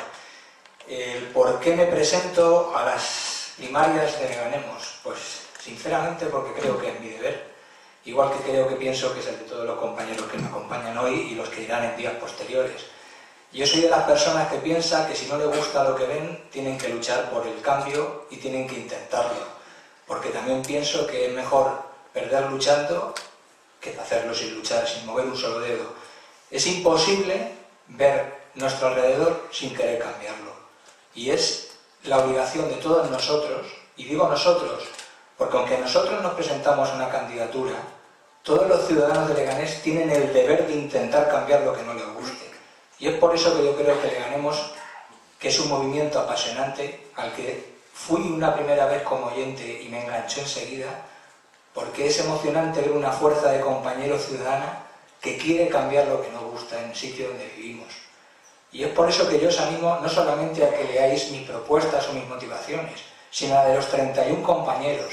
El ¿por qué me presento a las primarias de Leganemos? Pues sinceramente porque creo que es mi deber, igual que creo que pienso que es el de todos los compañeros que me acompañan hoy y los que irán en días posteriores. Yo soy de las personas que piensa que si no les gusta lo que ven, tienen que luchar por el cambio y tienen que intentarlo, porque también pienso que es mejor perder luchando que hacerlo sin luchar, sin mover un solo dedo. Es imposible ver nuestro alrededor sin querer cambiarlo, y es la obligación de todos nosotros, y digo nosotros, porque aunque nosotros nos presentamos a una candidatura, todos los ciudadanos de Leganés tienen el deber de intentar cambiar lo que no les guste. Y es por eso que yo creo que Leganemos, que es un movimiento apasionante, al que fui una primera vez como oyente y me enganchó enseguida, porque es emocionante ver una fuerza de compañeros ciudadana que quiere cambiar lo que nos gusta en el sitio donde vivimos. Y es por eso que yo os animo no solamente a que leáis mis propuestas o mis motivaciones, sino a de los treinta y un compañeros,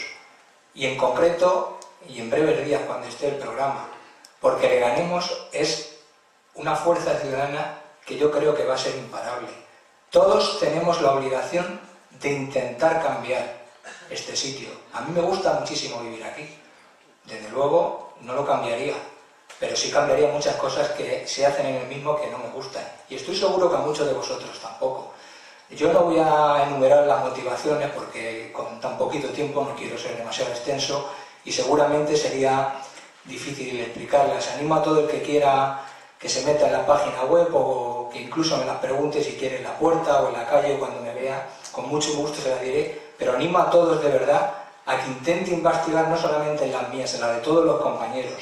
y en concreto, y en breves días cuando esté el programa, porque Leganemos es una fuerza ciudadana que yo creo que va a ser imparable. Todos tenemos la obligación de intentar cambiar este sitio. A mí me gusta muchísimo vivir aquí. Desde luego no lo cambiaría, pero sí cambiaría muchas cosas que se hacen en el mismo que no me gustan. Y estoy seguro que a muchos de vosotros tampoco. Yo no voy a enumerar las motivaciones porque con tan poquito tiempo no quiero ser demasiado extenso y seguramente sería difícil explicarlas. Animo a todo el que quiera que se meta en la página web o que incluso me las pregunte si quiere en la puerta o en la calle cuando me vea, con mucho gusto se las diré, pero animo a todos de verdad a que intente investigar no solamente en las mías, en las de todos los compañeros,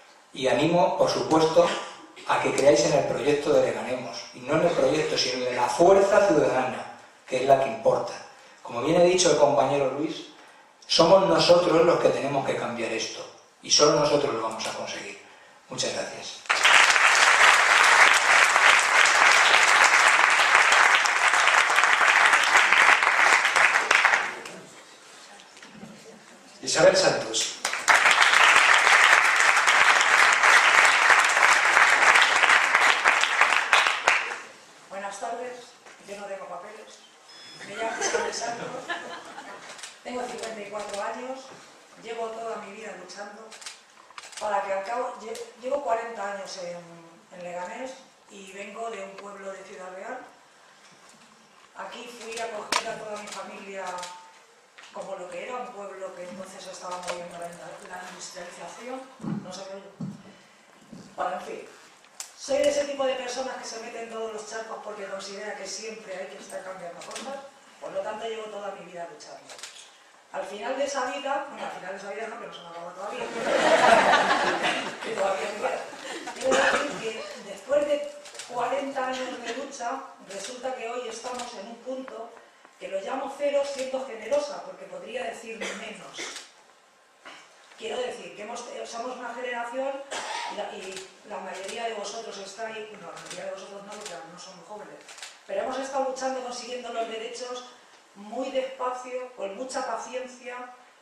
y animo, por supuesto, a que creáis en el proyecto de Leganemos, y no en el proyecto, sino en la fuerza ciudadana, que es la que importa. Como bien ha dicho el compañero Luis, somos nosotros los que tenemos que cambiar esto, y solo nosotros lo vamos a conseguir. Muchas gracias. Isabel Santos. Buenas tardes, yo no tengo papeles. Me llamo Isabel Santos, tengo cincuenta y cuatro años, llevo toda mi vida luchando para que al cabo, llevo cuarenta años en, en Leganés y vengo de un pueblo de Ciudad Real. Aquí fui a acoger a toda mi familia como lo que era un pueblo que entonces estaba moviendo la, la industrialización, no se ve. Bueno, en fin, soy de ese tipo de personas que se meten en todos los charcos porque considera que siempre hay que estar cambiando cosas, por lo tanto llevo toda mi vida luchando. Al final de esa vida, bueno, al final de esa vida no, que no se me acabó todavía, que todavía me queda. Quiero decir que después de cuarenta años de lucha, resulta que hoy estamos en un punto que lo llamo cero siendo generosa, porque podría decir menos. Quiero decir que hemos, somos una generación y la, y la mayoría de vosotros estáis, no, la mayoría de vosotros no, porque no son jóvenes, pero hemos estado luchando, consiguiendo los derechos muy despacio, con mucha paciencia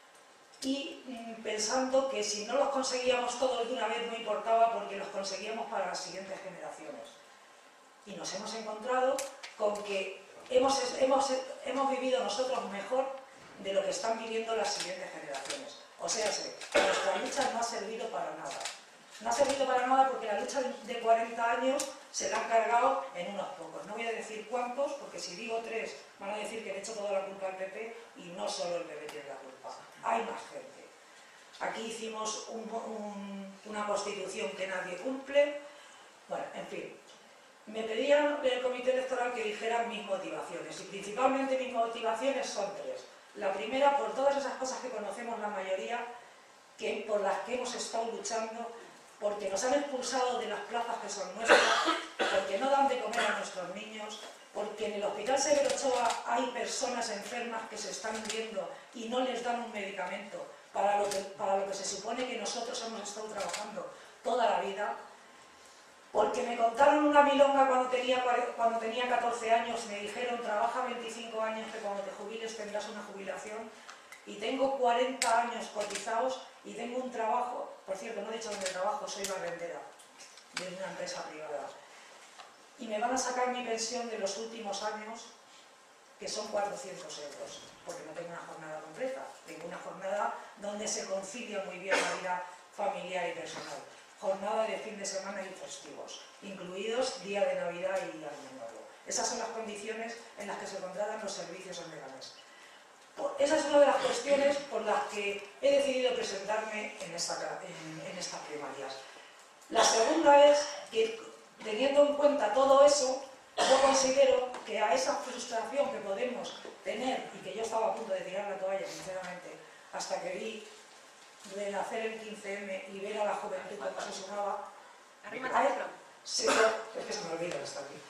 y mm, pensando que si no los conseguíamos todos de una vez no importaba porque los conseguíamos para las siguientes generaciones. Y nos hemos encontrado con que Hemos, hemos, hemos vivido nosotros mejor de lo que están viviendo las siguientes generaciones. O sea, nuestra lucha no ha servido para nada. No ha servido para nada porque la lucha de cuarenta años se la han cargado en unos pocos. No voy a decir cuántos, porque si digo tres, van a decir que le he hecho toda la culpa al P P y no solo el P P tiene la culpa. Hay más gente. Aquí hicimos un, un, una constitución que nadie cumple. Bueno, en fin. Me pedían del comité electoral que dijera mis motivaciones, y principalmente mis motivaciones son tres. La primera, por todas esas cosas que conocemos la mayoría, que, por las que hemos estado luchando, porque nos han expulsado de las plazas que son nuestras, porque no dan de comer a nuestros niños, porque en el Hospital Severo Ochoa hay personas enfermas que se están muriendo y no les dan un medicamento para lo que, para lo que se supone que nosotros hemos estado trabajando toda la vida. Porque me contaron una milonga cuando tenía, cuando tenía catorce años, me dijeron trabaja veinticinco veinticinco años que cuando te jubiles tendrás una jubilación, y tengo cuarenta años cotizados y tengo un trabajo, por cierto, no he dicho dónde trabajo, soy barrendera de una empresa privada, y me van a sacar mi pensión de los últimos años, que son cuatrocientos euros, porque no tengo una jornada completa, tengo una jornada donde se concilia muy bien la vida familiar y personal, jornada de fin de semana y festivos, incluidos día de Navidad y Año Nuevo. Esas son las condiciones en las que se contratan los servicios en Leganés. Esa es una de las cuestiones por las que he decidido presentarme en, esta, en, en estas primarias. La segunda es que, teniendo en cuenta todo eso, yo considero que a esa frustración que podemos tener, y que yo estaba a punto de tirar la toalla, sinceramente, hasta que vi renacer el quince eme y ver a la juventud cómo se sumaba, a, se, es que se me olvida estar aquí.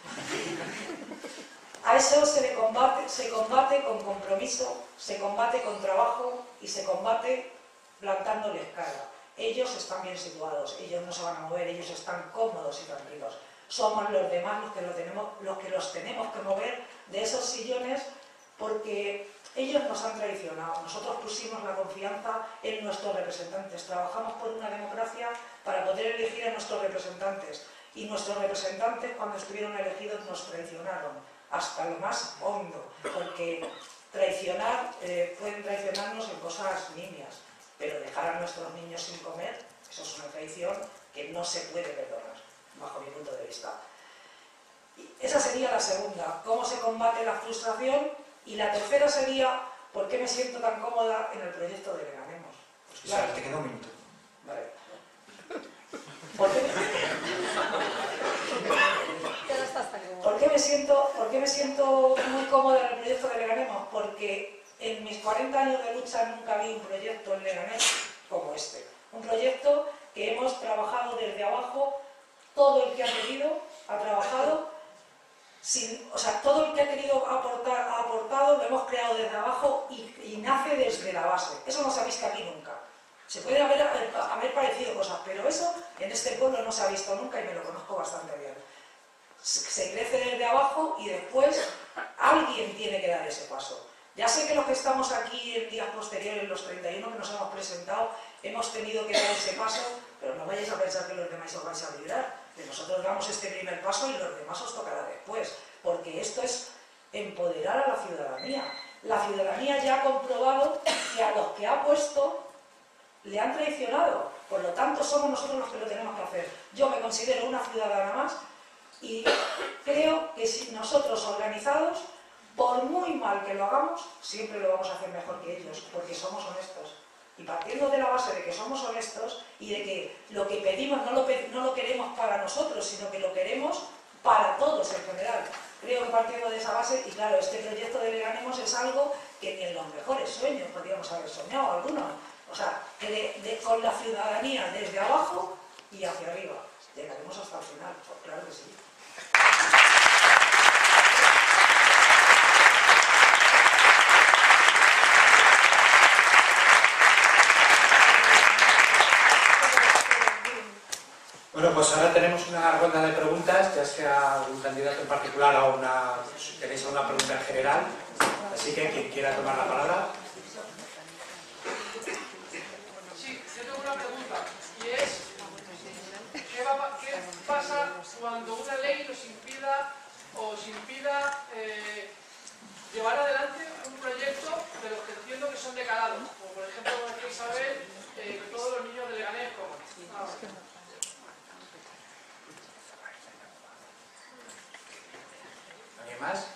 A eso se le combate, se combate con compromiso, se combate con trabajo y se combate plantándoles cara. Ellos están bien situados, ellos no se van a mover, ellos están cómodos y tranquilos. Somos los demás los que, lo tenemos, los que los tenemos que mover de esos sillones, porque ellos nos han traicionado. Nosotros pusimos la confianza en nuestros representantes. Trabajamos por una democracia para poder elegir a nuestros representantes. Y nuestros representantes, cuando estuvieron elegidos, nos traicionaron hasta lo más hondo, porque traicionar, eh, pueden traicionarnos en cosas nimias, pero dejar a nuestros niños sin comer, eso es una traición que no se puede perdonar, bajo mi punto de vista. Y esa sería la segunda, cómo se combate la frustración, y la tercera sería, ¿por qué me siento tan cómoda en el proyecto de Leganemos? Pues claro, te queda un minuto. Vale. ¿Por qué? ¿Por qué me siento, por qué me siento muy cómoda en el proyecto de Leganemos? Porque en mis cuarenta años de lucha nunca vi un proyecto en Leganés como este. Un proyecto que hemos trabajado desde abajo, todo el que ha querido ha trabajado, sin, o sea, todo el que ha querido aportar ha aportado, lo hemos creado desde abajo y, y nace desde la base. Eso no se ha visto aquí nunca. Se pueden haber, haber parecido cosas, pero eso en este pueblo no se ha visto nunca y me lo conozco bastante bien. Se crece desde abajo y después alguien tiene que dar ese paso. Ya sé que los que estamos aquí en días posteriores, los treinta y uno que nos hemos presentado, hemos tenido que dar ese paso, pero no vayáis a pensar que los demás os vais a librar. De nosotros damos este primer paso y los demás os tocará después, porque esto es empoderar a la ciudadanía. La ciudadanía ya ha comprobado que a los que ha puesto le han traicionado, por lo tanto somos nosotros los que lo tenemos que hacer. Yo me considero una ciudadana más y creo que si nosotros organizados, por muy mal que lo hagamos, siempre lo vamos a hacer mejor que ellos, porque somos honestos. Y partiendo de la base de que somos honestos y de que lo que pedimos no lo, no lo queremos para nosotros, sino que lo queremos para todos en general. Creo que partiendo de esa base, y claro, este proyecto de Leganemos es algo que ni en los mejores sueños podríamos haber soñado algunos. O sea, que de, de, con la ciudadanía desde abajo y hacia arriba. Llegaremos hasta el final, pues claro que sí. Bueno, pues ahora tenemos una ronda de preguntas, ya sea un candidato en particular o una, si tenéis alguna pregunta en general. Así que quien quiera tomar la palabra. Sí, yo tengo una pregunta, y es, ¿qué, va, qué pasa cuando una ley nos impida o os impida eh, llevar adelante un proyecto de los que entiendo que son decalados? Como por ejemplo, como decía Isabel, eh, que todos los niños de Leganés coman. Ah, ¿Alguien más?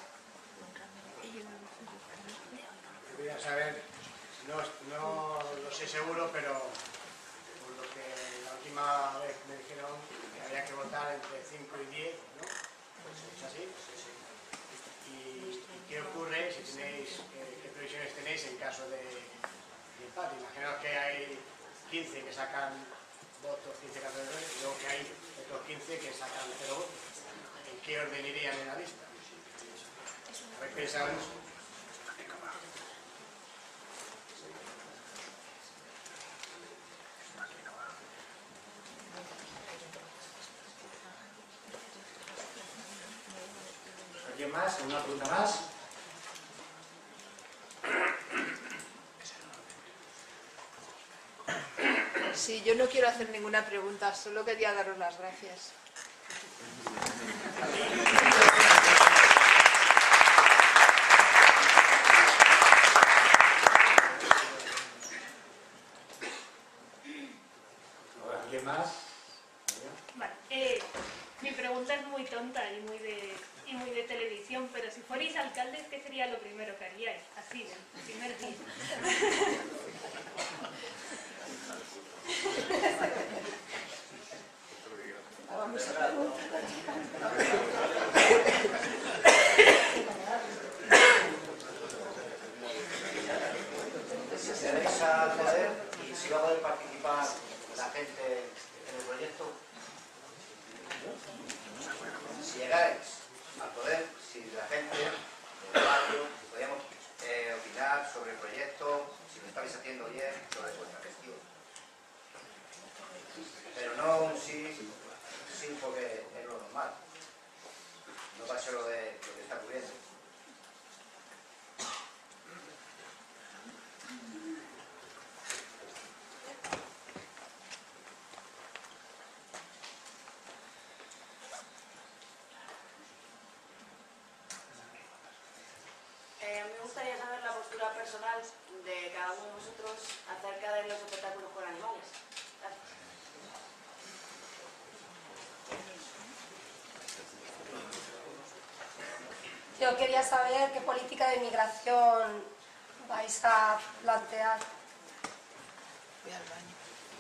Voy a saber, no, no lo sé seguro, pero por lo que la última vez me dijeron que había que votar entre cinco y diez, ¿no? Pues es así. ¿Y, y qué ocurre si tenéis, qué, qué previsiones tenéis en caso de, de empate? Imaginaos que hay quince que sacan votos, quince candidatos, y luego que hay otros quince que sacan cero votos. ¿En qué orden irían en la lista? ¿Habéis pensado en eso? ¿Alguien más? ¿Alguna pregunta más? Sí, yo no quiero hacer ninguna pregunta, solo quería daros las gracias. ¿Alguien más? Vale, eh, mi pregunta es muy tonta y muy de y muy de televisión, pero si fuerais alcaldes, ¿qué sería lo primero que haríais? Así, el primer día. Vamos a Si accedéis al poder y si va a poder participar la gente en el proyecto, si llegáis al poder, si la gente del barrio, podríamos eh, opinar sobre el proyecto, si lo estáis haciendo bien, sobre vuestra gestión. Pero no un sí, sí porque es lo normal. No va a ser lo, de, lo que está ocurriendo. Eh, me gustaría saber la postura personal de cada uno de vosotros acerca de los espectáculos con animales. Gracias. Yo quería saber qué política de migración vais a plantear. Voy al baño.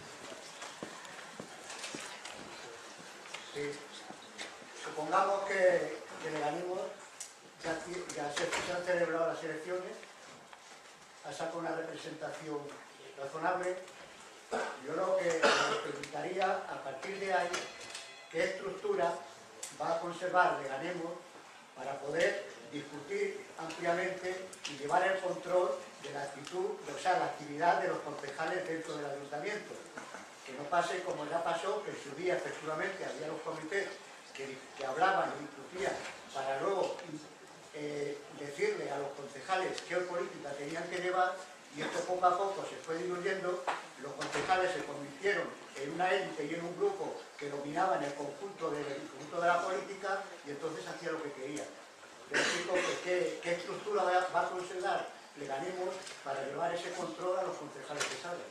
Sí. Supongamos que, que Leganés ya, ya se, se han celebrado las elecciones, ha sacado una representación razonable. Yo lo que les preguntaría a partir de ahí qué estructura va a conservar Leganés para poder discutir ampliamente y llevar el control de la actitud, o sea, la actividad de los concejales dentro del ayuntamiento. Que no pase como ya pasó, que en su día efectivamente había los comités que, que hablaban y discutían para luego eh, decirle a los concejales qué política tenían que llevar, y esto poco a poco se fue diluyendo. Los concejales se convirtieron en una élite y en un grupo que dominaban el conjunto de, el conjunto de la política, y entonces hacía lo que querían. Les explico que qué, qué estructura va, va a considerar Leganés para llevar ese control a los concejales que salgan.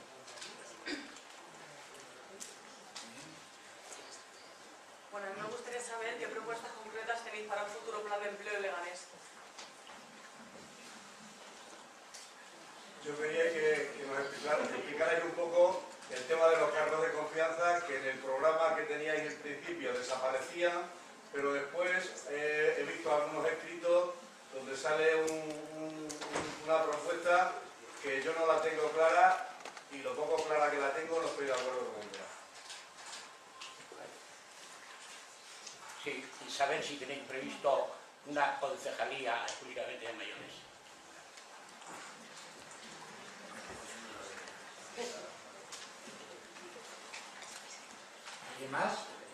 Bueno, a mí me gustaría saber qué propuestas concretas tenéis para un futuro plan de empleo en Leganés. Yo quería que, que nos explicarais, explicarais un poco el tema de los cargos de confianza, que en el programa que teníais en principio desaparecían, pero después eh, he visto algunos escritos donde sale un, un, una propuesta que yo no la tengo clara, y lo poco clara que la tengo no estoy de acuerdo con ella. Sí, y saber si tenéis previsto una concejalía exclusivamente de mayores. ¿Alguien más?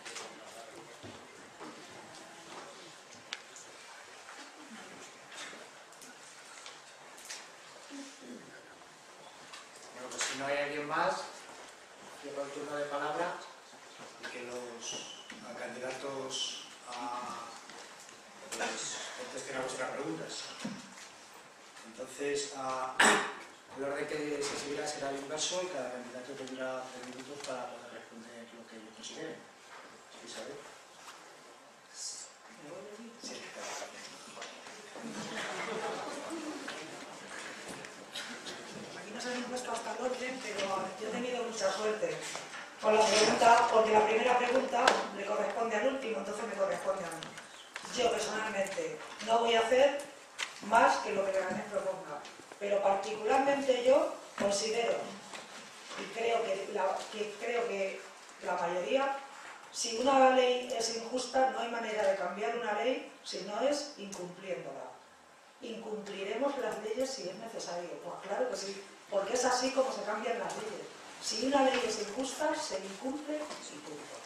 Bueno, pues si no hay alguien más, cierro el turno de palabra y que los a candidatos a, pues, contesten a vuestras preguntas. Entonces, a, el orden que se seguirá será el inverso y cada candidato tendrá tres minutos para poder responder lo que consideren. Isabel. Sí, Aquí nos han impuesto hasta el orden, pero yo he tenido mucha suerte con la pregunta, porque la primera pregunta le corresponde al último, entonces me corresponde a mí. Yo personalmente no voy a hacer más que lo que Leganés proponga, pero particularmente yo considero, y creo que la, que creo que la mayoría, si una ley es injusta, no hay manera de cambiar una ley si no es incumpliéndola. Incumpliremos las leyes si es necesario. Pues claro que sí, porque es así como se cambian las leyes. Si una ley es injusta, se incumple y punto.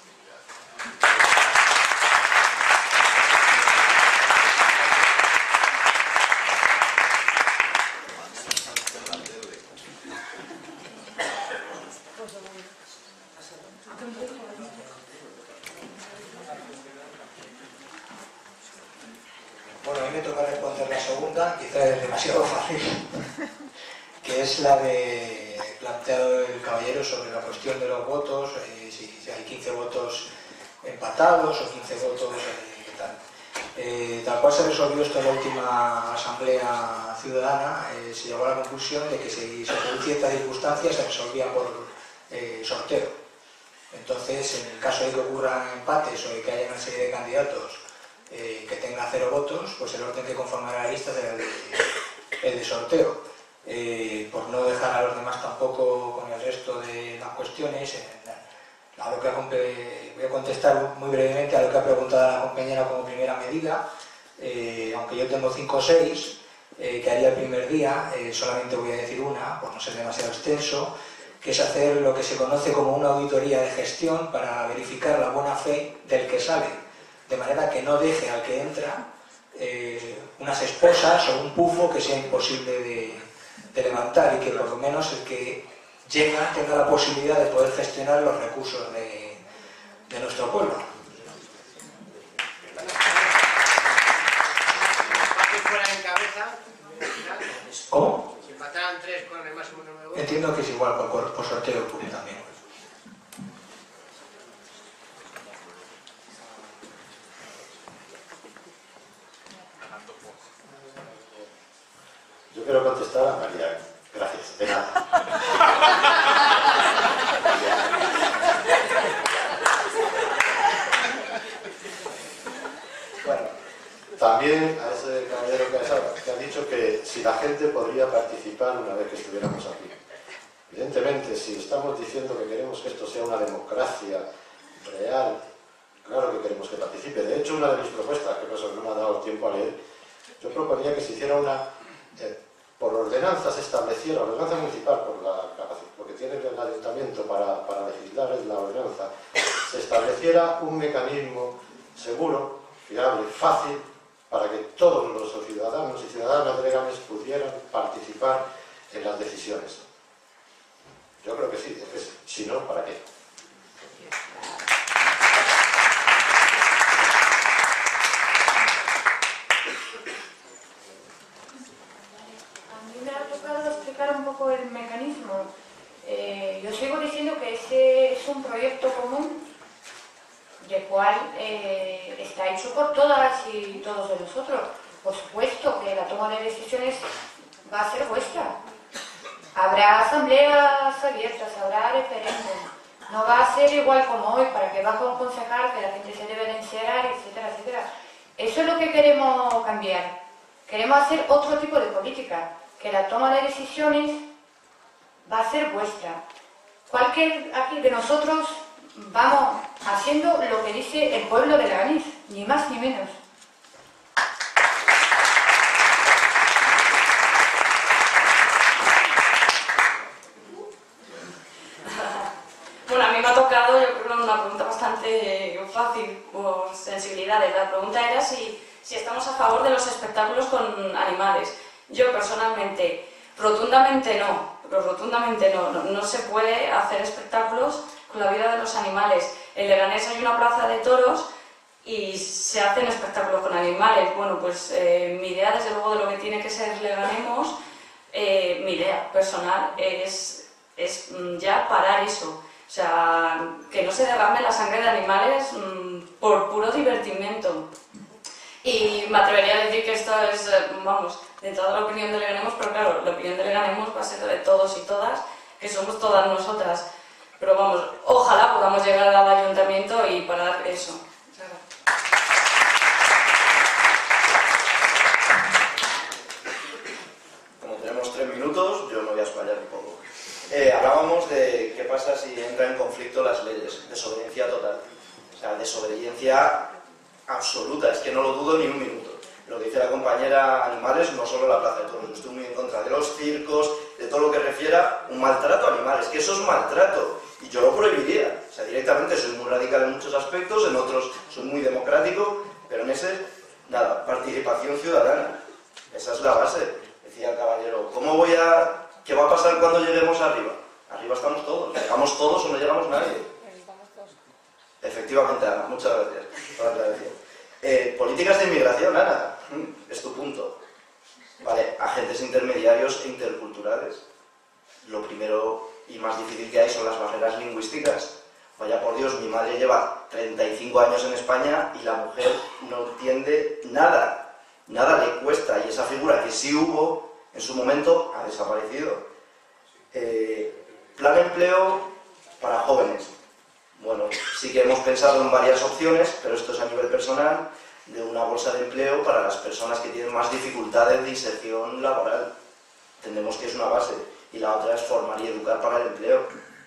la segunda quizás es demasiado fácil, que es la de planteado el caballero sobre la cuestión de los votos, eh, si, si hay quince votos empatados o quince votos, eh, ¿qué tal? Eh, tal cual se resolvió esto en la última asamblea ciudadana, eh, se llegó a la conclusión de que si se producían ciertas circunstancias se resolvía por eh, sorteo. Entonces, en el caso de que ocurran empates o de que haya una serie de candidatos eh, que tengan cero votos, pues el orden que conformará la lista será el de, el de sorteo. Eh, por no dejar a los demás tampoco con el resto de las cuestiones, eh, a lo que voy a contestar muy brevemente a lo que ha preguntado la compañera como primera medida, eh, aunque yo tengo cinco o seis eh, que haría el primer día, eh, solamente voy a decir una, por no ser demasiado extenso, que es hacer lo que se conoce como una auditoría de gestión para verificar la buena fe del que sale, de manera que no deje al que entra eh, unas esposas o un pufo que sea imposible de, de levantar, y que por lo menos el que llega tenga la posibilidad de poder gestionar los recursos de, de nuestro pueblo. ¿Cómo? Si empataran tres con el máximo número de votos. Entiendo que es igual por, por sorteo público también. Yo quiero contestar a María. Gracias, de nada. Bueno, también a ese caballero que ha, que ha dicho que si la gente podría participar una vez que estuviéramos aquí. Evidentemente, si estamos diciendo que queremos que esto sea una democracia real, claro que queremos que participe. De hecho, una de mis propuestas, que por eso no me ha dado tiempo a leer, yo proponía que se hiciera una... Eh, por ordenanzas estableciera, ordenanza municipal, por la capacidad, porque tiene el ayuntamiento para, para legislar es la ordenanza, se estableciera un mecanismo seguro, fiable, fácil, para que todos los ciudadanos y ciudadanas de Leganés pudieran participar en las decisiones. Yo creo que sí, es que si no, ¿para qué? Un poco el mecanismo. Eh, yo sigo diciendo que ese es un proyecto común del cual eh, está hecho por todas y todos de nosotros. Por supuesto que la toma de decisiones va a ser vuestra. Habrá asambleas abiertas, habrá referéndum. No va a ser igual como hoy, para que baje un concejal, que la gente se debe de encerrar, etcétera, etcétera. Eso es lo que queremos cambiar. Queremos hacer otro tipo de política, que la toma de decisiones va a ser vuestra. Cualquier aquí de nosotros vamos haciendo lo que dice el pueblo de Leganés, ni más ni menos. Bueno, a mí me ha tocado, yo creo, una pregunta bastante fácil por sensibilidades. La pregunta era si, si estamos a favor de los espectáculos con animales. Yo personalmente, rotundamente no, pero rotundamente no, no, no se puede hacer espectáculos con la vida de los animales. En Leganés hay una plaza de toros y se hacen espectáculos con animales. Bueno, pues eh, mi idea, desde luego, de lo que tiene que ser Leganemos, eh, mi idea personal es, es ya parar eso. O sea, que no se derrame la sangre de animales mmm, por puro divertimento. Y me atrevería a decir que esto es, vamos, dentro de la opinión de Leganemos, pero claro, la opinión de Leganemos va a ser de todos y todas, que somos todas nosotras. Pero vamos, ojalá podamos llegar al ayuntamiento y parar eso. Claro. Como tenemos tres minutos, yo me voy a explayar un poco. Eh, hablábamos de qué pasa si entran en conflicto las leyes, desobediencia total. O sea, desobediencia absoluta, es que no lo dudo ni un minuto. Lo que dice la compañera animales, no solo la plaza de toros, estoy muy en contra de los circos, de todo lo que refiera un maltrato a animales, que eso es maltrato, y yo lo prohibiría. O sea, directamente soy muy radical en muchos aspectos, en otros soy muy democrático, pero en ese, nada, participación ciudadana. Esa es la base, decía el caballero. ¿Cómo voy a...? ¿Qué va a pasar cuando lleguemos arriba? Arriba estamos todos, llegamos todos o no llegamos nadie. Efectivamente, Ana, muchas gracias por la aclaración. Eh, políticas de inmigración, Ana, es tu punto. intermediarios e interculturales. Lo primero y más difícil que hay son las barreras lingüísticas. Vaya por Dios, mi madre lleva treinta y cinco años en España y la mujer no entiende nada, nada le cuesta, y esa figura que sí hubo en su momento ha desaparecido. Eh, plan de empleo para jóvenes. Bueno, sí que hemos pensado en varias opciones, pero esto es a nivel personal, de una bolsa de empleo para las personas que tienen más dificultades de inserción laboral. Entendemos que es una base, y la otra es formar y educar para el empleo.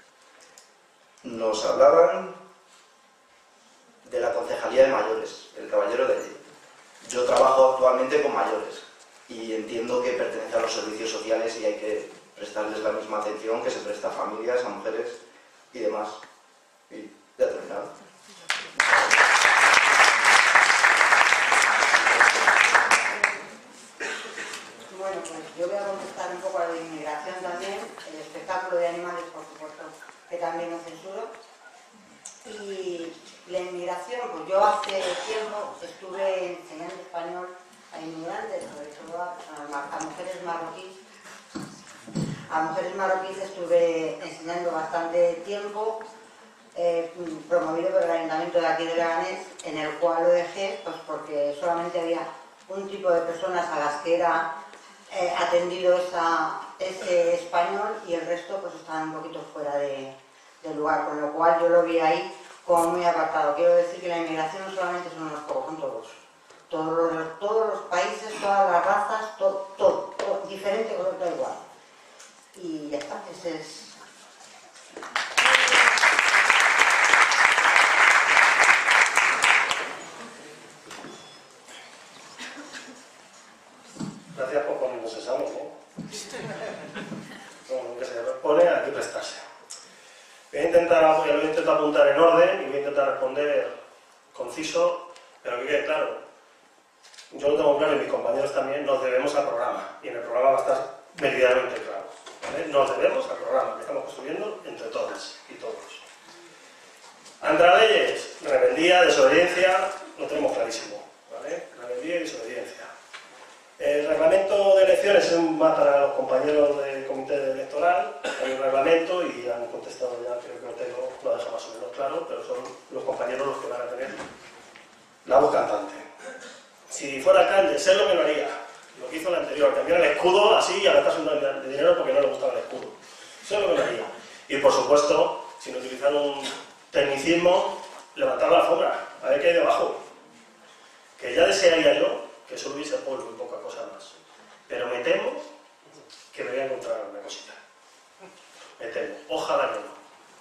Nos hablaban de la concejalía de mayores, el caballero de allí. Yo trabajo actualmente con mayores y entiendo que pertenece a los servicios sociales y hay que prestarles la misma atención que se presta a familias, a mujeres y demás. Y ya he terminado. Bueno, pues yo voy a contestar un poco a la inmigración también, el espectáculo de animales, por supuesto, que también no censuro. Y la inmigración, pues yo hace tiempo estuve enseñando español a inmigrantes, sobre todo a, a, a mujeres marroquíes. A mujeres marroquíes estuve enseñando bastante tiempo, eh, promovido por el ayuntamiento de aquí de Leganés, en el cual lo dejé pues porque solamente había un tipo de personas a las que era eh, atendido esa, ese español y el resto pues estaban un poquito fuera de, de lugar, con lo cual yo lo vi ahí como muy apartado. Quiero decir que la inmigración no solamente son unos pocos, son todos. Todos los, todos los países, todas las razas, todo, todo, todo diferente, color, da igual. Y ya está, ese es... Gracias por ponernos examen, ¿eh? Bueno, que se pone aquí prestarse. Voy a intentar, voy a intentar apuntar en orden y voy a intentar responder conciso, pero que quede claro. Yo lo tengo claro y mis compañeros también, nos debemos al programa. Y en el programa va a estar meridionalmente claro. ¿Vale? Nos debemos al programa que estamos construyendo entre todas y todos. Andraleyes, rebeldía, desobediencia, lo tenemos clarísimo. ¿Vale? Rebeldía y desobediencia. El reglamento de elecciones es más para los compañeros del comité electoral. Hay un reglamento y han contestado ya, creo que Otelo lo deja más o menos claro, pero son los compañeros los que van a tener la voz cantante. Si fuera alcalde, sé lo que no haría. Lo que hizo el anterior, cambiar el escudo así y a gastarse un de dinero porque no le gustaba el escudo. Sé lo que no haría. Y por supuesto, sin utilizar un tecnicismo, levantar la alfombra, a ver qué hay debajo. Que ya desearía yo que solo hubiese polvo y poca cosa más. Pero me temo que me voy a encontrar una cosita. Me temo. Ojalá que no.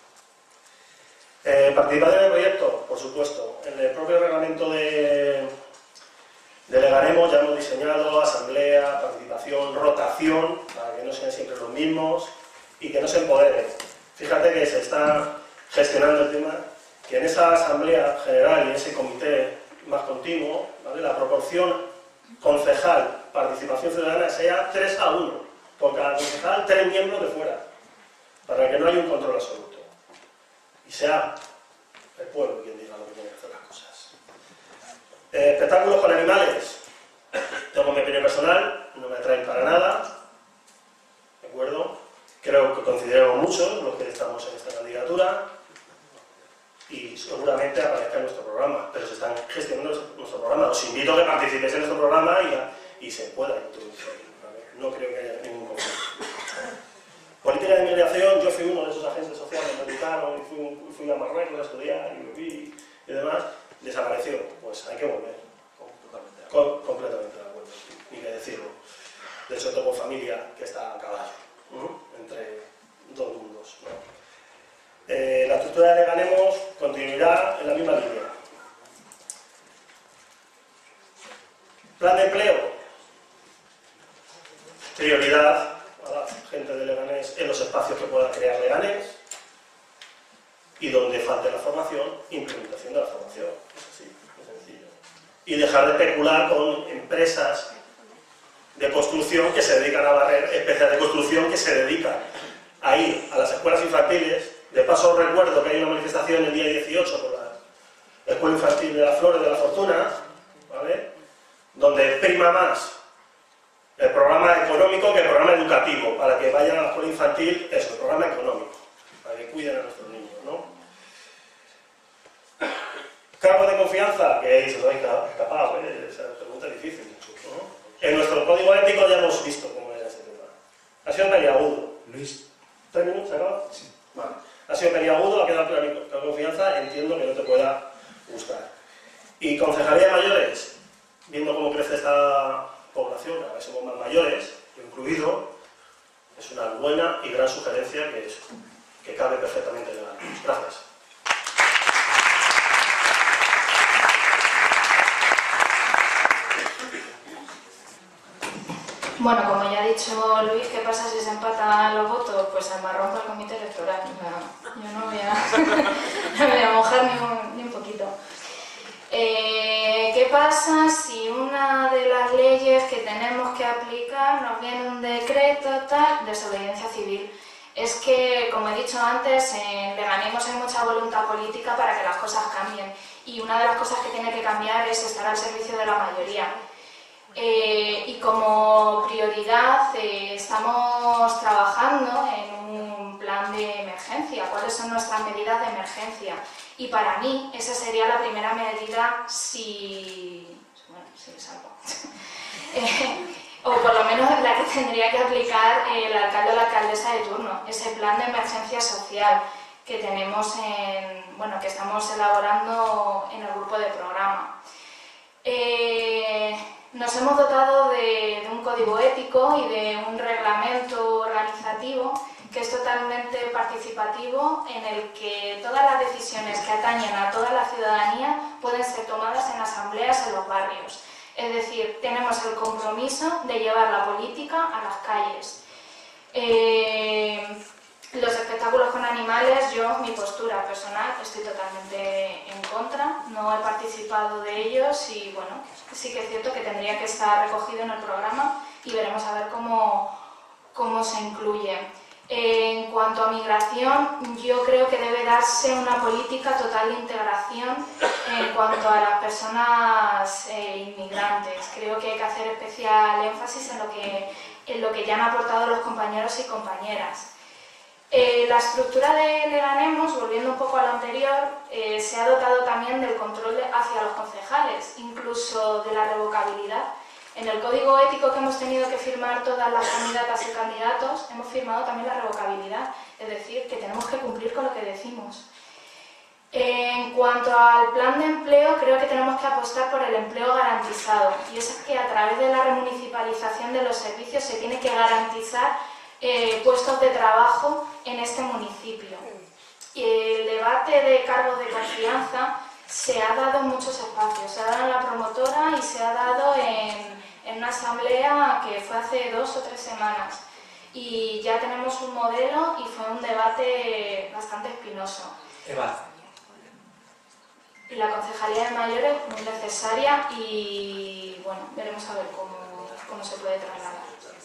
Eh, participar en el proyecto, por supuesto. En el propio reglamento de... Delegaremos, ya hemos diseñado asamblea, participación, rotación, para que no sean siempre los mismos y que no se empoderen. Fíjate que se está gestionando el tema, que en esa asamblea general y en ese comité más continuo, ¿vale? La proporción concejal, participación ciudadana sea tres a uno, por cada concejal tres miembros de fuera, para que no haya un control absoluto. Y sea el pueblo quien diga lo que tiene que hacer las cosas. Eh, espectáculos con animales, tengo mi opinión personal, no me atraen para nada, ¿de acuerdo? Creo que considero muchos los que estamos en esta candidatura y seguramente aparezca en nuestro programa, pero se están gestionando nuestro programa. Os invito a que participéis en nuestro programa y, a, y se pueda introducir, ¿vale? No creo que haya ningún conflicto. Política de inmigración, yo fui uno de esos agentes sociales americanos y fui, fui a Marruecos a estudiar y viví y demás. Desapareció, pues hay que volver. Completamente, Com completamente de acuerdo, ni que decirlo. De hecho, tengo familia que está a caballo, ¿no? Entre dos mundos, ¿no? Eh, la estructura de Leganemos continuará en la misma línea. Plan de empleo. Prioridad a la gente de Leganés en los espacios que pueda crear Leganés. Y donde falte la formación, implementación de la formación. Es así, es sencillo. Y dejar de especular con empresas de construcción que se dedican a barrer, empresas de construcción que se dedican a ir a las escuelas infantiles. De paso, recuerdo que hay una manifestación el día dieciocho por la Escuela Infantil de las Flores de la Fortuna, ¿vale? Donde prima más el programa económico económico que el programa educativo, para que vayan a la escuela infantil, eso, el programa económico, para que cuiden a nuestros niños, ¿no? Cargo de confianza, que se os habéis escapado, ¿eh? Esa pregunta es difícil, ¿no? En nuestro código ético ya hemos visto cómo era ese tema. Ha sido peliagudo. Luis. ¿Tres minutos? ¿Se acaba? Sí. Vale. Ha sido peliagudo, ha quedado cargo de confianza, entiendo que no te pueda gustar. Y concejalía de mayores, viendo cómo crece esta población, a ver si somos más mayores, yo incluido, es una buena y gran sugerencia que, es, que cabe perfectamente en el ámbito. Gracias. Bueno, como ya ha dicho Luis, ¿qué pasa si se empatan los votos? Pues el marrón para el comité electoral. O sea, yo no voy a, no voy a mojar ni un, ni un poquito. Eh, ¿Qué pasa si una de las leyes que tenemos que aplicar nos viene un decreto tal, desobediencia civil? Es que, como he dicho antes, en Leganés hay mucha voluntad política para que las cosas cambien. Y una de las cosas que tiene que cambiar es estar al servicio de la mayoría. Eh, y como prioridad eh, estamos trabajando en un plan de emergencia. ¿Cuáles son nuestras medidas de emergencia? Y para mí esa sería la primera medida si... bueno, si salgo. eh, o por lo menos la que tendría que aplicar el alcalde o la alcaldesa de turno. Ese plan de emergencia social que tenemos en... bueno, que estamos elaborando en el grupo de programa. Eh, Nos hemos dotado de, de un código ético y de un reglamento organizativo que es totalmente participativo, en el que todas las decisiones que atañen a toda la ciudadanía pueden ser tomadas en asambleas en los barrios. Es decir, tenemos el compromiso de llevar la política a las calles. Eh, Los espectáculos con animales, yo, mi postura personal, estoy totalmente en contra, no he participado de ellos y bueno, sí que es cierto que tendría que estar recogido en el programa y veremos a ver cómo, cómo se incluye. En cuanto a migración, yo creo que debe darse una política total de integración en cuanto a las personas eh, inmigrantes. Creo que hay que hacer especial énfasis en lo que, en lo que ya han aportado los compañeros y compañeras. Eh, la estructura de Leganemos, volviendo un poco a lo anterior, eh, se ha dotado también del control de, hacia los concejales, incluso de la revocabilidad. En el código ético que hemos tenido que firmar todas las candidatas y candidatos, hemos firmado también la revocabilidad, es decir, que tenemos que cumplir con lo que decimos. En cuanto al plan de empleo, creo que tenemos que apostar por el empleo garantizado, y es que a través de la remunicipalización de los servicios se tiene que garantizar Eh, puestos de trabajo en este municipio. Y el debate de cargos de confianza se ha dado en muchos espacios, se ha dado en la promotora y se ha dado en, en una asamblea que fue hace dos o tres semanas. Y ya tenemos un modelo y fue un debate bastante espinoso. Eva. Y la concejalía de mayores es muy necesaria y bueno, veremos a ver cómo, cómo se puede trasladar.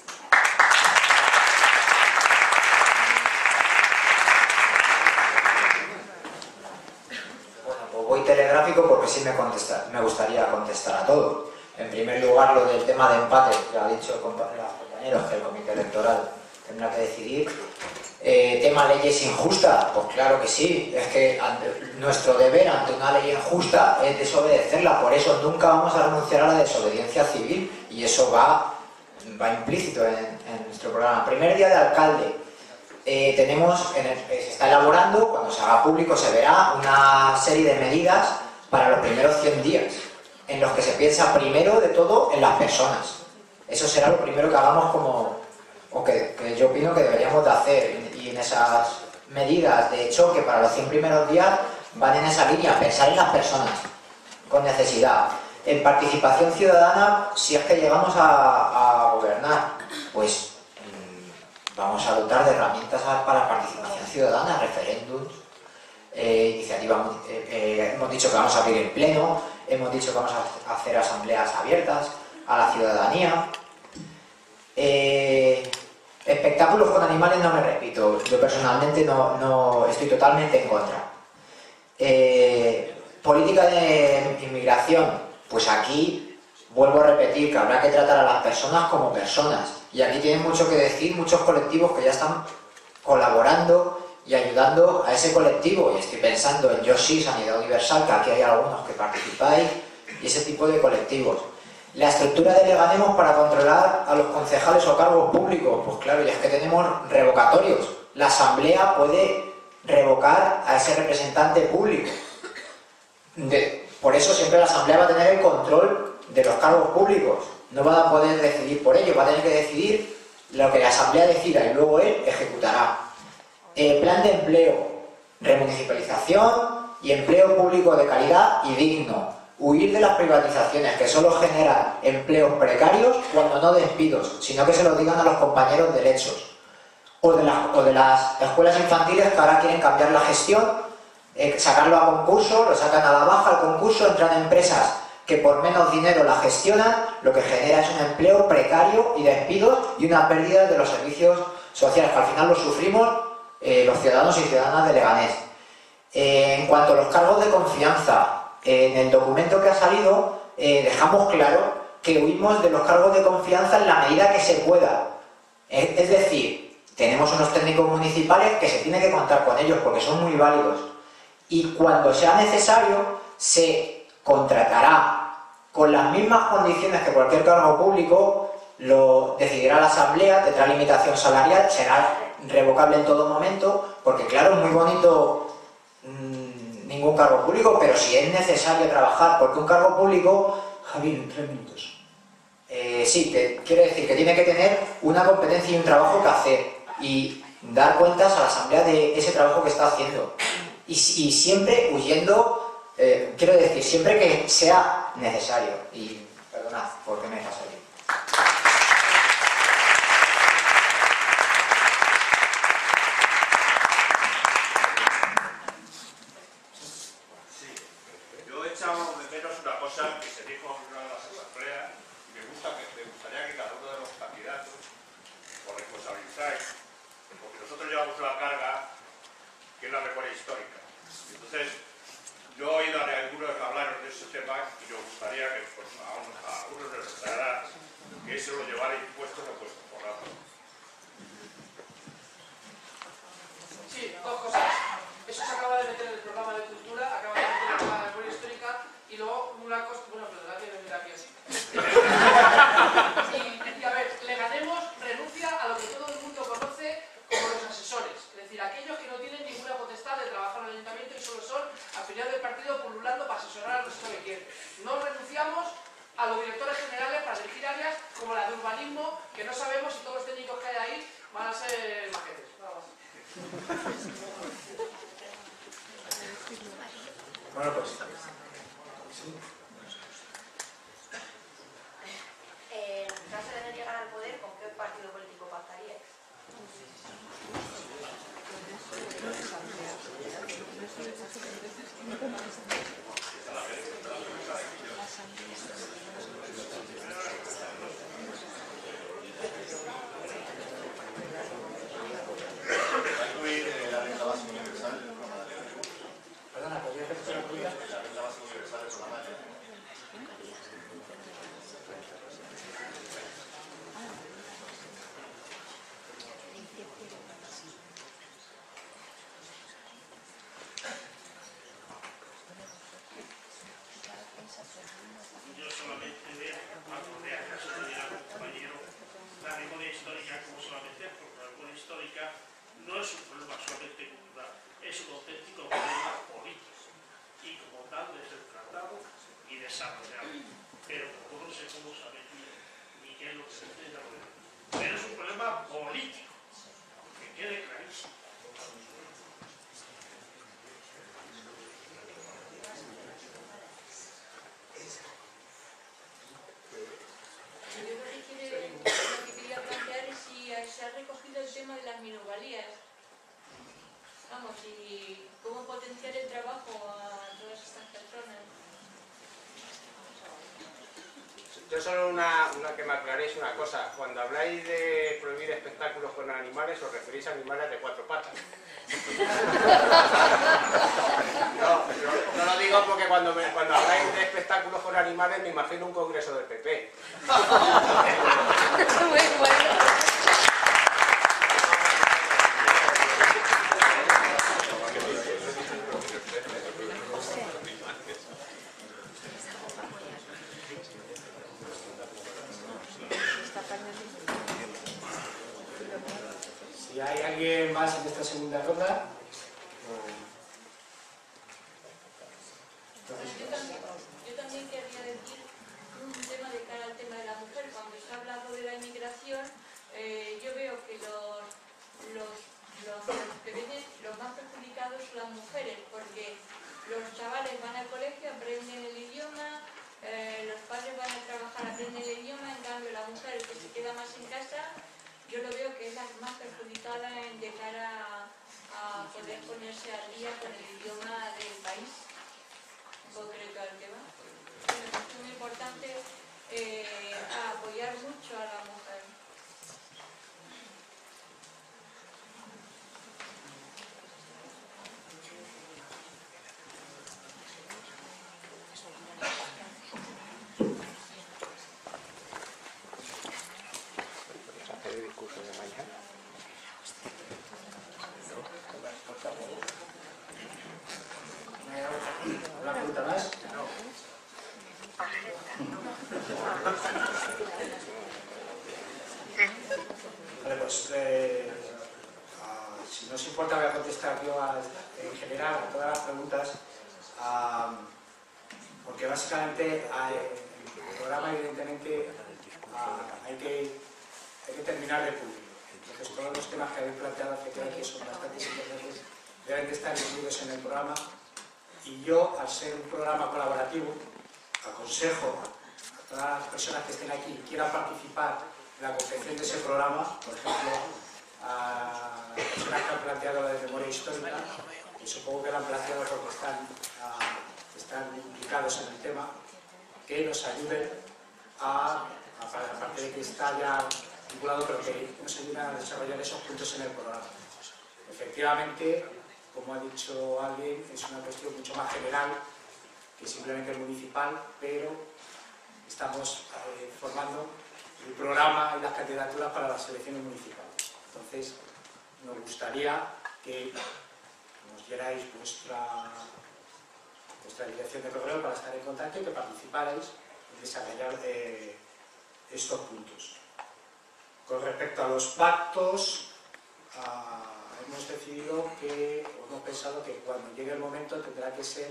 Voy telegráfico porque sí me, contesta, me gustaría contestar a todo. En primer lugar, lo del tema de empate, que ha dicho los compañeros que el comité electoral tendrá que decidir. Eh, tema leyes injustas, pues claro que sí. Es que ante, nuestro deber ante una ley injusta es desobedecerla. Por eso nunca vamos a renunciar a la desobediencia civil y eso va, va implícito en, en nuestro programa. Primer día de alcalde. Eh, tenemos, en el, se está elaborando, cuando se haga público se verá una serie de medidas para los primeros cien días, en los que se piensa primero de todo en las personas. Eso será lo primero que hagamos como, o que, que yo opino que deberíamos de hacer, y en esas medidas de choque para los cien primeros días van en esa línea, pensar en las personas con necesidad. En participación ciudadana, si es que llegamos a, a gobernar, pues vamos a dotar de herramientas para la participación ciudadana, referéndums, eh, iniciativas, eh, eh, hemos dicho que vamos a abrir el pleno, hemos dicho que vamos a hacer asambleas abiertas a la ciudadanía. Eh, espectáculos con animales no me repito, yo personalmente no, no estoy totalmente en contra. Eh, política de inmigración, pues aquí vuelvo a repetir que habrá que tratar a las personas como personas. Y aquí tienen mucho que decir muchos colectivos que ya están colaborando y ayudando a ese colectivo. Y estoy pensando en Yo Sí, Sanidad Universal, que aquí hay algunos que participáis, y ese tipo de colectivos. La estructura de Leganemos para controlar a los concejales o cargos públicos, pues claro, ya es que tenemos revocatorios. La asamblea puede revocar a ese representante público. De, por eso siempre la asamblea va a tener el control de los cargos públicos. No va a poder decidir por ello, va a tener que decidir lo que la asamblea decida y luego él ejecutará. Eh, plan de empleo, remunicipalización y empleo público de calidad y digno. Huir de las privatizaciones que solo generan empleos precarios cuando no despidos, sino que se lo digan a los compañeros derechos. O de, la, o de las escuelas infantiles que ahora quieren cambiar la gestión, eh, sacarlo a concurso, lo sacan a la baja al concurso, entran empresas que por menos dinero la gestionan, lo que genera es un empleo precario y despidos y una pérdida de los servicios sociales, que al final lo sufrimos eh, los ciudadanos y ciudadanas de Leganés. Eh, en cuanto a los cargos de confianza, eh, en el documento que ha salido eh, dejamos claro que huimos de los cargos de confianza en la medida que se pueda. Eh, es decir, tenemos unos técnicos municipales que se tiene que contar con ellos porque son muy válidos. Y cuando sea necesario, se contratará con las mismas condiciones que cualquier cargo público, lo decidirá la asamblea, tendrá limitación salarial, será revocable en todo momento, porque claro, es muy bonito mmm, ningún cargo público, pero si es necesario trabajar, porque un cargo público, Javier, en tres minutos, eh, sí, te, quiero decir que tiene que tener una competencia y un trabajo que hacer, y dar cuentas a la asamblea de ese trabajo que está haciendo, y, y siempre huyendo. Eh, quiero decir, siempre que sea necesario. Y perdonad, porque me he pasado aquí. Sí, yo he echado de menos una cosa que se dijo en una de las asambleas y me, gusta que, me gustaría que cada uno de los candidatos os responsabilizáis, porque nosotros llevamos una carga que es la memoria histórica. Entonces, yo he oído a algunos hablar de ese tema y me gustaría que pues, a, unos, a algunos les gustará que eso lo llevara impuestos a vuestro programa. Sí, dos cosas. Eso se acaba de meter en el programa de cultura, acaba de meter en el programa de memoria histórica y luego una cosa, bueno, pero la tiene que venir aquí así. y, y a ver, Leganemos renuncia a lo que todo el mundo conoce como los asesores, es decir, aquellos que no tienen ninguna potestad de trabajar en el ayuntamiento y solo son afiliados del partido pululando para asesorar a los que quieren. No renunciamos a los directores generales para dirigir áreas como la de urbanismo, que no sabemos si todos los técnicos que hay ahí van a ser maquetes. Bueno, pues... Sí. Eh, en caso de no llegar al poder, ¿con qué partido político pactaríais? Perdona, ¿podría hacer una pregunta? Yo solamente veo, cuando vea el caso de mi compañero, la memoria histórica como solamente, porque la memoria histórica no es un problema solamente cultural, es un auténtico problema político y como tal debe ser tratado y desarrollado. Pero como no sé cómo saber ni qué es lo que se entiende, pero es un problema político, que quede clarísimo. Yo lo que, quiere, lo que quería plantear es si se ha recogido el tema de las minusvalías. Vamos, y cómo potenciar el trabajo a todas estas personas. yo solo una, una que me aclaréis una cosa. Cuando habláis de prohibir espectáculos con animales, os referís a animales de cuatro patas. No, no, no lo digo porque cuando, me, cuando habláis de espectáculos con animales me imagino un congreso del P P. Muy bueno. Si hay alguien más en esta segunda ronda. Yo también, yo también querría decir un tema de cara al tema de la mujer. Cuando se ha hablado de la inmigración, eh, yo veo que los, los, los, los que vienen, los más perjudicados son las mujeres, porque los chavales van al colegio, aprenden el idioma, eh, los padres van a trabajar, aprenden el idioma, en cambio la mujer que se queda más en casa, yo lo veo que es la más perjudicada en de cara a, a poder ponerse al día con el idioma del país concreto al que va. Me parece muy importante eh, apoyar mucho a la mujer. ¿Una pregunta más? Vale, pues eh, ah, si no os importa voy a contestar yo a, en general a todas las preguntas, ah, porque básicamente ah, el programa evidentemente ah, hay, que, hay que terminar de pulir. Entonces todos los temas que habéis planteado efectivamente son bastante importantes, deben de estar incluidos en el programa. Y yo, al ser un programa colaborativo, aconsejo a todas las personas que estén aquí y quieran participar en la confección de ese programa, por ejemplo, a las personas que han planteado la de memoria histórica, que supongo que la han planteado porque están, uh, están implicados en el tema, que nos ayuden a, aparte de que está ya vinculado, pero que nos ayuden a desarrollar esos puntos en el programa. Efectivamente, como ha dicho alguien, es una cuestión mucho más general que simplemente el municipal, pero estamos eh, formando el programa y las candidaturas para las elecciones municipales. Entonces, nos gustaría que nos dierais vuestra, vuestra dirección de correo para estar en contacto y que participarais en desarrollar eh, estos puntos. Con respecto a los pactos, a hemos decidido que, o hemos pensado que cuando llegue el momento tendrá que ser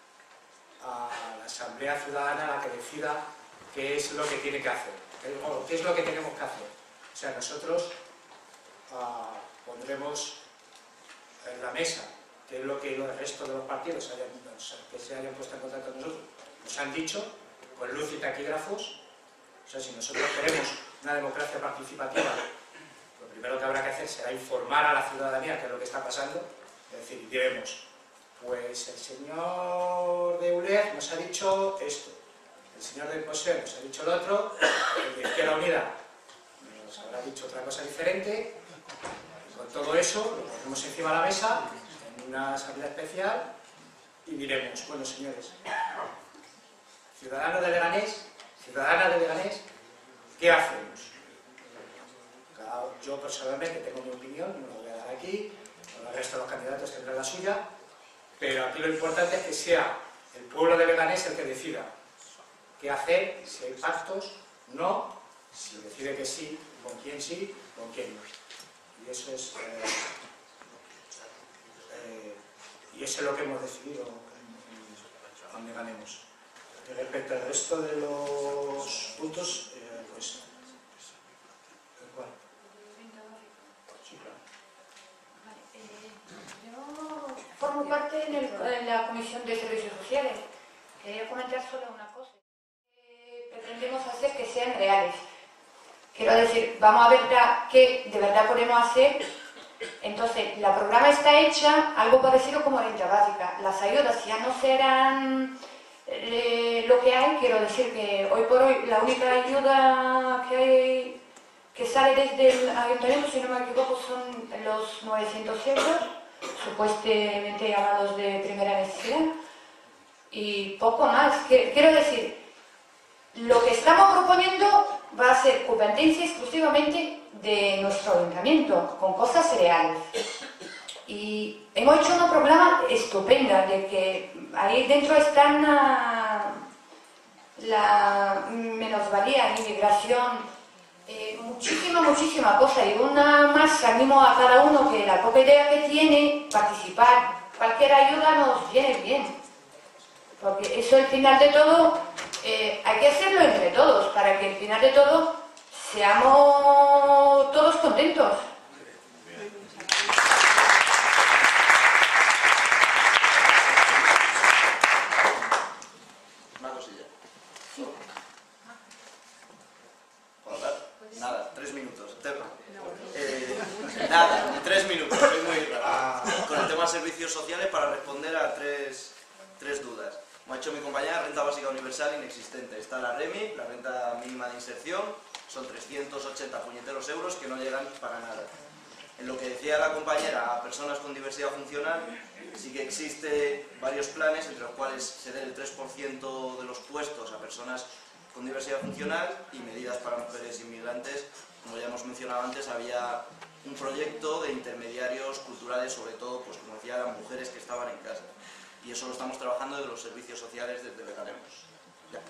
a la Asamblea Ciudadana la que decida qué es lo que tiene que hacer, o qué es lo que tenemos que hacer. O sea, nosotros uh, pondremos en la mesa qué es lo que el resto de los partidos hayan, que se hayan puesto en contacto con nosotros nos han dicho, con luz y taquígrafos. O sea, si nosotros queremos una democracia participativa, lo primero que habrá que hacer será informar a la ciudadanía qué es lo que está pasando. Es decir, diremos, pues el señor de U L E G nos ha dicho esto, el señor del P O S E nos ha dicho lo otro, el de Izquierda Unida nos habrá dicho otra cosa diferente. Y con todo eso lo ponemos encima de la mesa en una asamblea especial y diremos, bueno señores, ciudadanos de Leganés, ciudadanas de Leganés, ¿qué hacemos? Yo personalmente tengo mi opinión, no la voy a dar aquí, el resto de los candidatos tendrán la suya, pero aquí lo importante es que sea el pueblo de Leganés el que decida qué hacer, si hay pactos, no, si decide que sí, con quién sí, con quién no. Y eso es, eh, eh, y eso es lo que hemos decidido donde ganemos. Y respecto al resto de los puntos, eh, pues, ¿cuál? Sí, claro. Yo formo parte en, el, en la Comisión de Servicios Sociales. Quería comentar solo una cosa. Eh, pretendemos hacer que sean reales. Quiero decir, vamos a ver qué de verdad podemos hacer. Entonces, la programa está hecha algo parecido como renta básica. Las ayudas ya no serán eh, lo que hay, quiero decir que hoy por hoy la única ayuda que hay, que sale desde el ayuntamiento, si no me equivoco, son los novecientos euros, supuestamente llamados de primera necesidad, y poco más. Quiero decir, lo que estamos proponiendo va a ser competencia exclusivamente de nuestro ayuntamiento, con cosas reales. Y hemos hecho una programa estupenda, de que ahí dentro están la, la menosvalía, inmigración, eh, muchísima, muchísima cosa. Y una más, animo a cada uno que la poca idea que tiene, participar. Cualquier ayuda nos viene bien. Porque eso al final de todo, eh, hay que hacerlo entre todos, para que al final de todo seamos todos contentos. Una cosilla. ¿Puedo hablar? Nada, tres minutos. Eh, nada, tres minutos, soy muy rápido. Con el tema de servicios sociales, para responder a tres, tres dudas. Como ha hecho mi compañera, renta básica universal inexistente. Está la REMI, la renta mínima de inserción, son trescientos ochenta puñeteros euros que no llegan para nada. En lo que decía la compañera, a personas con diversidad funcional, sí que existe varios planes, entre los cuales se dé el tres por ciento de los puestos a personas con diversidad funcional y medidas para mujeres inmigrantes. Como ya hemos mencionado antes, había un proyecto de intermediarios culturales, sobre todo, pues como decía, las mujeres que estaban en casa. Y eso lo estamos trabajando desde los servicios sociales desde Becaremos. Ya.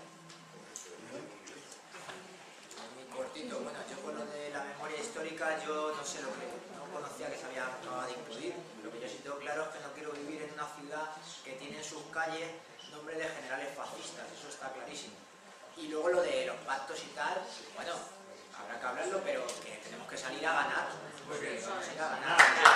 Muy cortito. Bueno, yo con lo de la memoria histórica, yo no sé lo que no conocía que se había acabado de incluir. Lo que yo sí tengo claro es que no quiero vivir en una ciudad que tiene en sus calles nombre de generales fascistas, eso está clarísimo. Y luego lo de los pactos y tal, bueno, habrá que hablarlo, pero que tenemos que salir a ganar. Porque vamos a ir a ganar.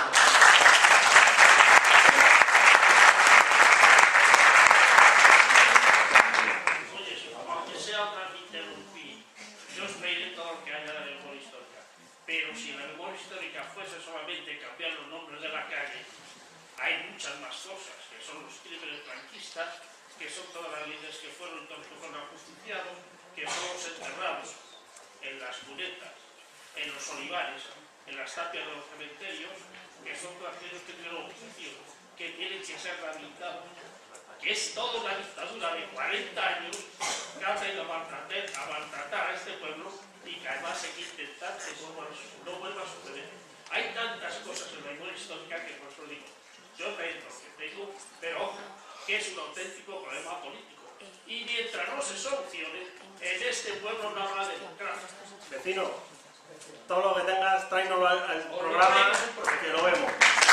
Pero si la memoria histórica fuese solamente cambiar los nombres de la calle, hay muchas más cosas, que son los crímenes franquistas, que son todas las líneas que fueron, que fueron ajusticiados, que son los enterrados en las cunetas, en los olivares, en las tapias de los cementerios, que son todos aquellos que tienen oficio, que tienen que ser rehabilitados, que es toda una dictadura de cuarenta años que ha venido a maltratar, a maltratar a este pueblo, y que además hay que intentar que no vuelva a suceder. Hay tantas cosas en la memoria histórica que por eso digo, yo dentro que tengo, pero ojo, que es un auténtico problema político. Y mientras no se solucione, en este pueblo no habrá democracia. Vecino, todo lo que tengas, tráenoslo al, al programa, que lo vemos.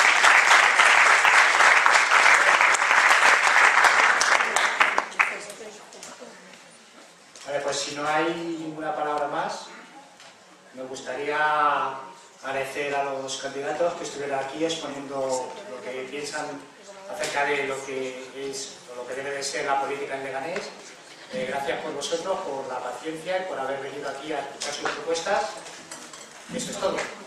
Vale, pues si no hay ninguna palabra más, me gustaría agradecer a los candidatos que estuvieron aquí exponiendo lo que piensan acerca de lo que es o lo que debe de ser la política en Leganés. Eh, gracias por vosotros, por la paciencia y por haber venido aquí a escuchar sus propuestas. Eso es todo.